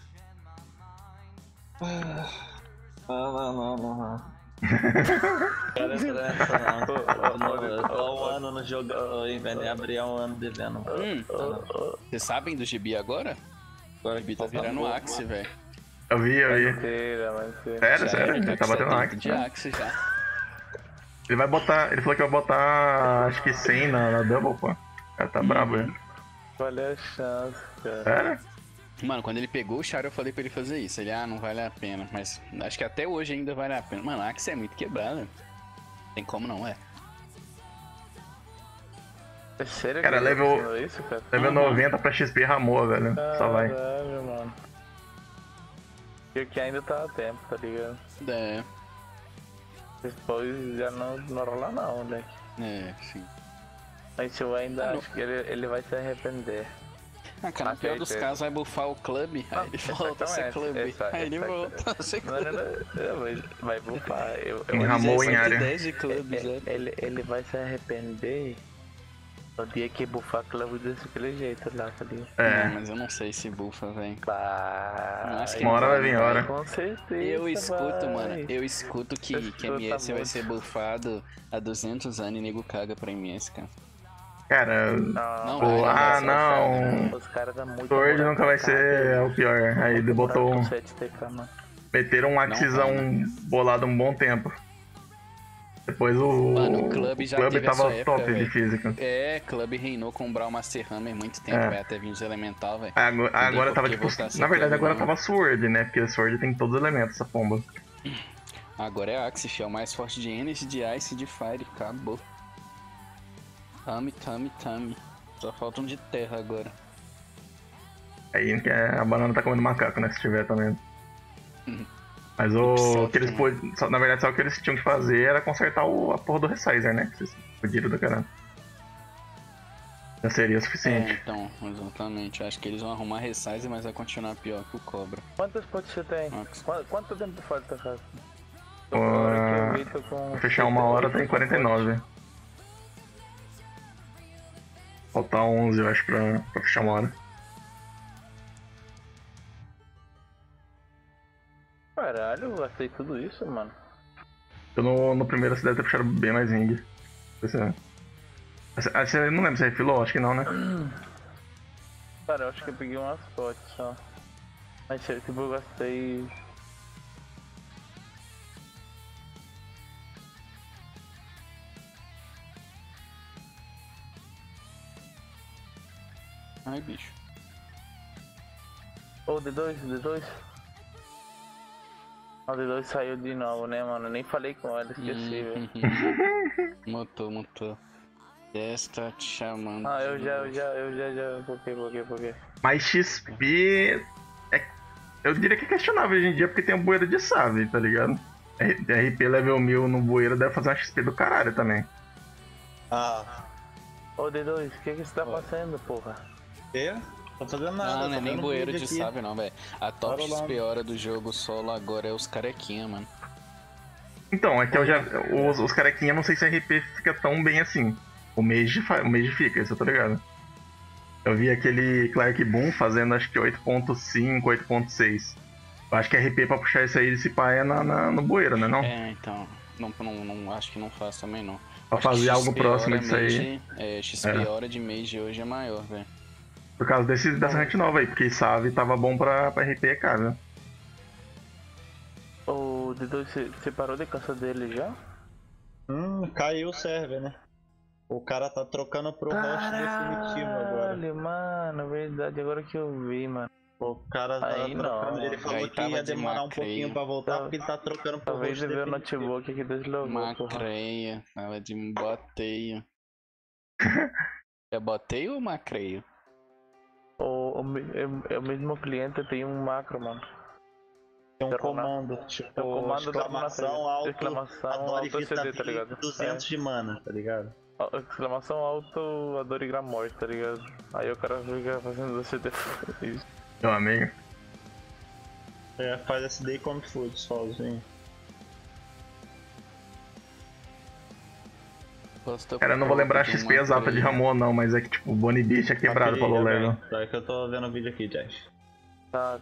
Não. Cara, entra nessa não. Eu tô um ano no jogo, eu abri há um ano devendo. Vocês sabem do GB agora? O GB tá virando Axe, velho. Eu vi. Mentira. Sério? Ele tá batendo Axe. De Axe já. Ele falou que vai botar, acho que 100 na Double, pô. O cara tá brabo, ele. Olha a chance, cara. Sério? Mano, quando ele pegou o char, eu falei pra ele fazer isso. Ele, não vale a pena. Mas acho que até hoje ainda vale a pena. Mano, a Axe é muito quebrada. Tem como não, é? É sério Cara, que level- tá fazendo isso, cara? Level 90 pra XP ramou, velho. Só vai. Caralho, mano. E que ainda tá a tempo, tá ligado? É, Depois já não rola não, moleque. sim. Mas eu ainda acho que ele vai se arrepender. Cara, no pior dos Certeza. casos vai bufar o clube, aí ele volta a ser clube. Aí ele volta a ser clube. Vai bufar. Em ramou em área. 10 de clubes, Ele vai se arrepender no dia que bufar clube daquele jeito lá, tá ligado? É. Não, mas eu não sei se bufa, velho. Vai. Acho que Uma hora vai vir a hora. Com certeza. Eu escuto, vai. mano. Eu escuto que Escuta MS vai muito. ser bufado há 200 anos e nego caga pra MS, cara. Cara, Não, pô, vai, não. Os caras tá muito. Sword nunca vai ser o pior. Aí ele botou. Meteram um axezão bolado um bom tempo. Depois Mano, o clube já teve a tava sua época, top de velho. física. É, clube reinou com o Brawl Master Hammer muito tempo, É. vai até vir os elemental, velho. Agora por tava que tipo. voltar a ser Na verdade, clube, agora não. tava Sword, né? Porque Sword tem todos os elementos, essa pomba. Agora é Axe, fi, é o mais forte de Energy, de Ice e de Fire, acabou. Tami. Só faltam de terra agora. Aí que a banana tá comendo macaco, né? Se tiver também. Mas Pixel o que eles também. na verdade, só o que eles tinham que fazer era consertar a porra do Resizer, né? Vocês fudiram do caralho. Já seria o É, suficiente. então, exatamente. Eu acho que eles vão arrumar resize, mas vai continuar pior que o Cobra. Quantos potes você tem? Max. Quanto tempo falta, cara? Pra fechar uma hora tem 49. Faltar 11, eu acho, pra fechar uma hora. Caralho, eu gastei tudo isso, mano. Eu no primeiro você deve ter puxado bem mais ring. Você não lembra se refilou? Acho que não, né? Cara, eu acho que eu peguei umas potes só. Mas tipo, eu gastei. Ai, bicho. Ô, D2. O D2 saiu de novo, né, mano? Nem falei com ela, esqueci, velho. Mutou. Está te chamando. Ah, eu já. Por quê? Mas XP eu diria que é questionável hoje em dia porque tem um bueiro de Save, tá ligado? RP level 1000 no bueiro deve fazer uma XP do caralho também. Ô, D2, o que você tá fazendo, porra? Tô fazendo nada. Não é nem bueiro de sábio, não, velho. A top Tá rolando. XP hora do jogo solo agora é os carequinha, mano. Então, é que eu já. Os carequinha, não sei se RP fica tão bem assim. O Mage fica, isso eu tô ligado. Eu vi aquele Clark Boom fazendo acho que 8.5, 8.6. Eu acho que RP pra puxar isso aí desse pá é no bueiro, né? Não? É, então. Não acho que não faz também, não. Pra Acho que fazer algo XP próximo hora disso aí. XP É. hora de Mage hoje é maior, velho. Por causa dessa gente nova aí, porque Save tava bom pra RP, cara. Ô, D2, você parou de caça dele já? Caiu o server, né? O cara tá trocando pro host definitivo agora. Caralho, mano, verdade, agora que eu vi, mano. O cara tá Aí não, trocando. Ele mano. falou Aí que tava ia de demorar um macreio. pouquinho pra voltar porque ele tá trocando pro Talvez host ele veio o definitivo. notebook aqui deslogou, porra. Macreia. Tava de boteio. É boteio ou macreio? O mesmo cliente tem um macro, mano. Tem um Quero comando, tipo, É o comando da exclamação alto, exclamação adore alto CD, tá vida ligado? 200 de mana, tá ligado? Exclamação alto, a dor e gra morte, tá ligado? Aí o cara fica fazendo esse isso. Meu amigo. Faz esse daí come food sozinho. Cara, eu não vou lembrar a XP exata de Ramon não, mas é que tipo, o Bonnie B tinha quebrado pra low level. Só que eu tô vendo o vídeo aqui, Josh. Tá.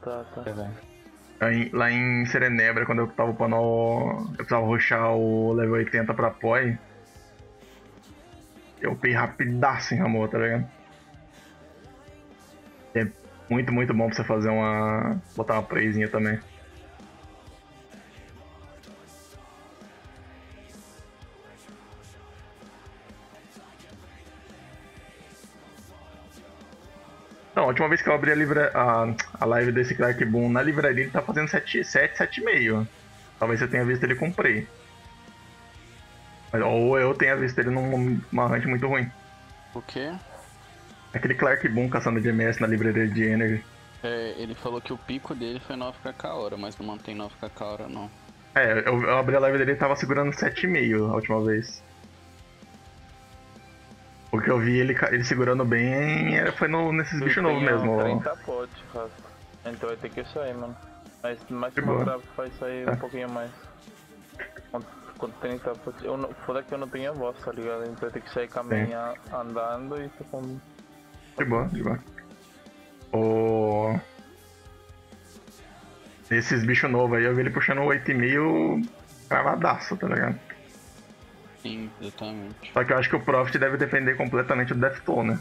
Lá em Serenebra, quando eu tava upando eu precisava rushar o level 80 pra Poi, eu upei rapidaço em Ramon, tá ligado? É muito, muito bom pra você fazer botar uma playzinha também. Não, a última vez que eu abri a live desse Clark Boom na livraria, ele tá fazendo 7,5. Talvez você tenha visto ele com Prey. Ou eu tenha visto ele numa hunt muito ruim. O quê? Aquele Clark Boom caçando de MS na livraria de Energy. É, ele falou que o pico dele foi 9kk a hora, mas não mantém 9kk a hora não. É, eu abri a live dele e tava segurando 7,5 a última vez. O que eu vi ele segurando bem foi nesses bichos novos mesmo. 30 potes, Rasta. Então vai ter que sair, mano. Mas mais que uma trava faz sair um pouquinho mais. Com 30 potes. Foda que eu não tenho voz, tá ligado? Então vai ter que sair caminhar andando e com. De boa. Esses bichos novos aí, eu vi ele puxando 8,5 cravadaço, tá ligado? Sim, exatamente. Só que eu acho que o Profit deve depender completamente do Deathtoll, né?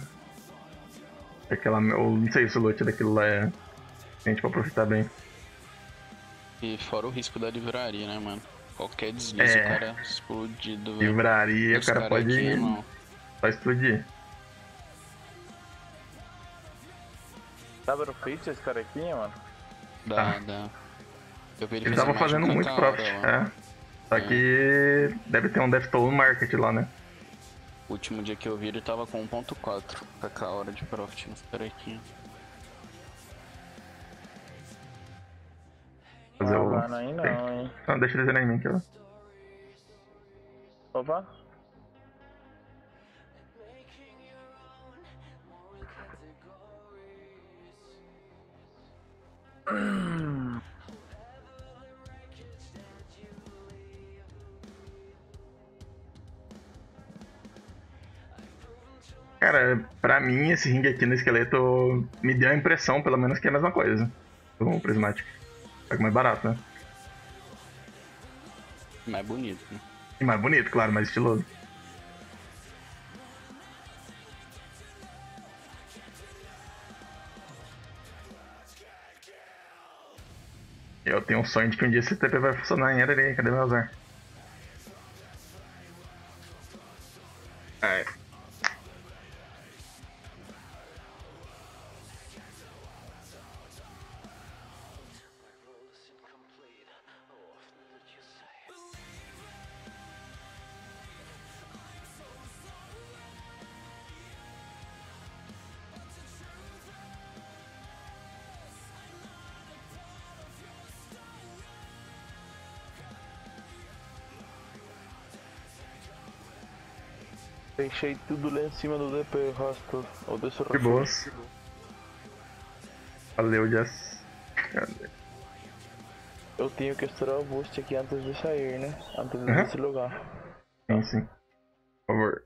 Eu não sei se o loot daquilo lá é gente pra aproveitar bem. E fora o risco da livraria, né, mano? Qualquer deslize o cara explodido, velho. Livraria, o cara pode só explodir. Dá pra feito esse carequinha, mano? Dá. Eu vi ele tava fazendo muito Profit, Só que deve ter um Deathtoll no market lá, né? O último dia que eu vi ele tava com 1.4 kk a hora de Profit nesse carequinha. Fazer o... Mano, aí não, hein? Não, deixa ele zerar em mim aqui, ó. Opa. Cara, pra mim esse ringue aqui no esqueleto me deu a impressão, pelo menos, que é a mesma coisa. O prismático. Só que mais barato, né? Mais bonito, né? E mais bonito, claro, mais estiloso. Eu tenho um sonho de que um dia esse TP vai funcionar em Era. Cadê meu azar? Deixei tudo lá em cima do DP, Rasta. Ou desse De boas. Valeu, Jess. Cadê? Eu tenho que estourar o boost aqui antes de sair, né? Antes desse lugar. Sim. Por favor.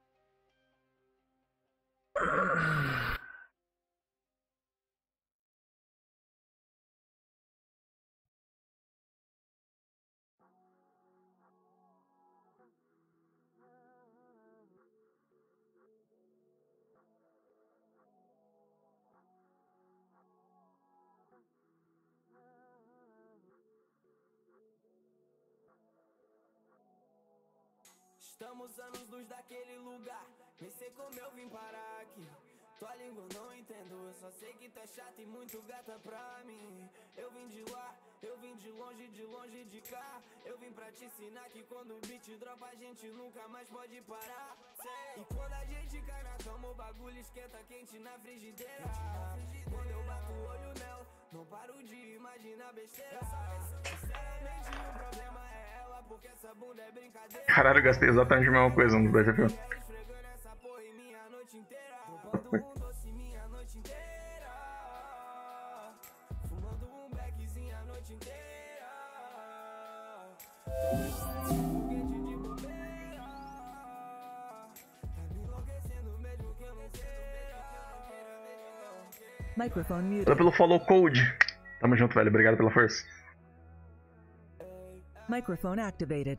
Estamos anos luz daquele lugar, nem sei como eu vim parar aqui. Tua língua eu não entendo, eu só sei que tá chata e muito gata pra mim. Eu vim de lá, eu vim de longe de cá. Eu vim pra te ensinar que quando o beat dropa a gente nunca mais pode parar. E quando a gente cai na cama o bagulho esquenta quente na frigideira. Quando eu bato o olho nela, não paro de imaginar besteira. Sinceramente o problema é ela, Caralho, eu gastei exatamente a mesma coisa no Battlefield. Microphone Valeu muted. pelo follow code. Tamo junto, velho. Obrigado pela força. Microphone activated.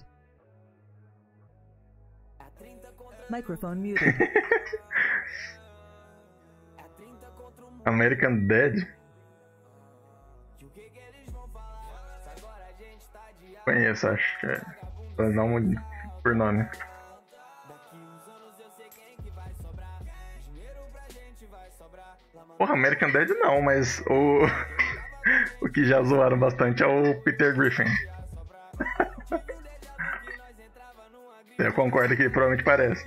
Microphone muted. American Dead? Conheço, acho que é. Vou dar um por nome. Porra, American Dead não, mas o. O que já zoaram bastante é o Peter Griffin. Eu concordo que provavelmente parece.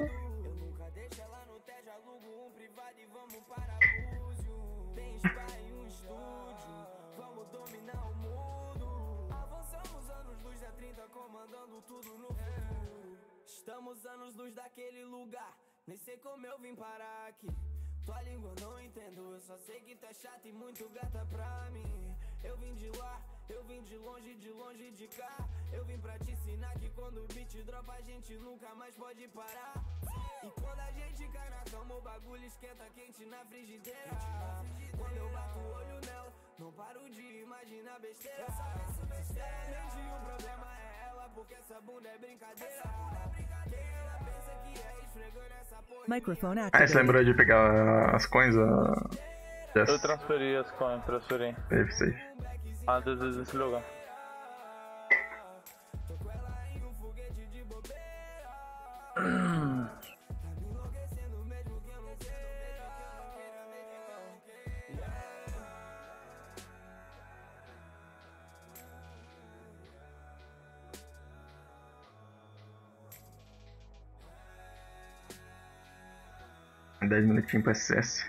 Estamos anos luz daquele lugar, nem sei como eu vim parar aqui. Tua língua eu não entendo, eu só sei que tu é chata e muito gata pra mim. Eu vim de lá, eu vim de longe de cá. Eu vim pra te ensinar que quando o beat dropa a gente nunca mais pode parar. E quando a gente cai na cama o bagulho esquenta quente na frigideira. Quando eu bato o olho nela, não paro de imaginar besteira. Sinceramente o problema é ela, porque essa bunda é brincadeira. Quem ela pensa que é esfregando essa porra. Microphone Ah, você activated. lembrou de pegar as coins? Eu transferi as coins, transferi. Safe. Antes desse lugar. Em 10 minutinhos pro SS.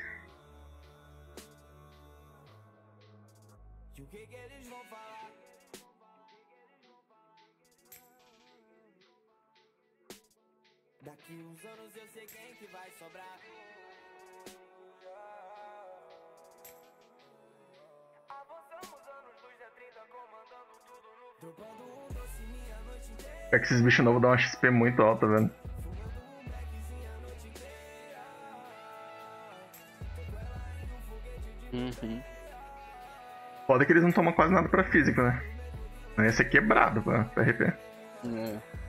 E o que eles vão falar? Daqui uns anos eu sei quem que vai sobrar. Avançamos anos luz da 30 comandando tudo no dropando um doce minha noite inteira. É que esses bichos novos dão uma XP muito alta, velho. Uhum. Foda que eles não tomam quase nada pra física, né? Não ia ser quebrado pra RP. É.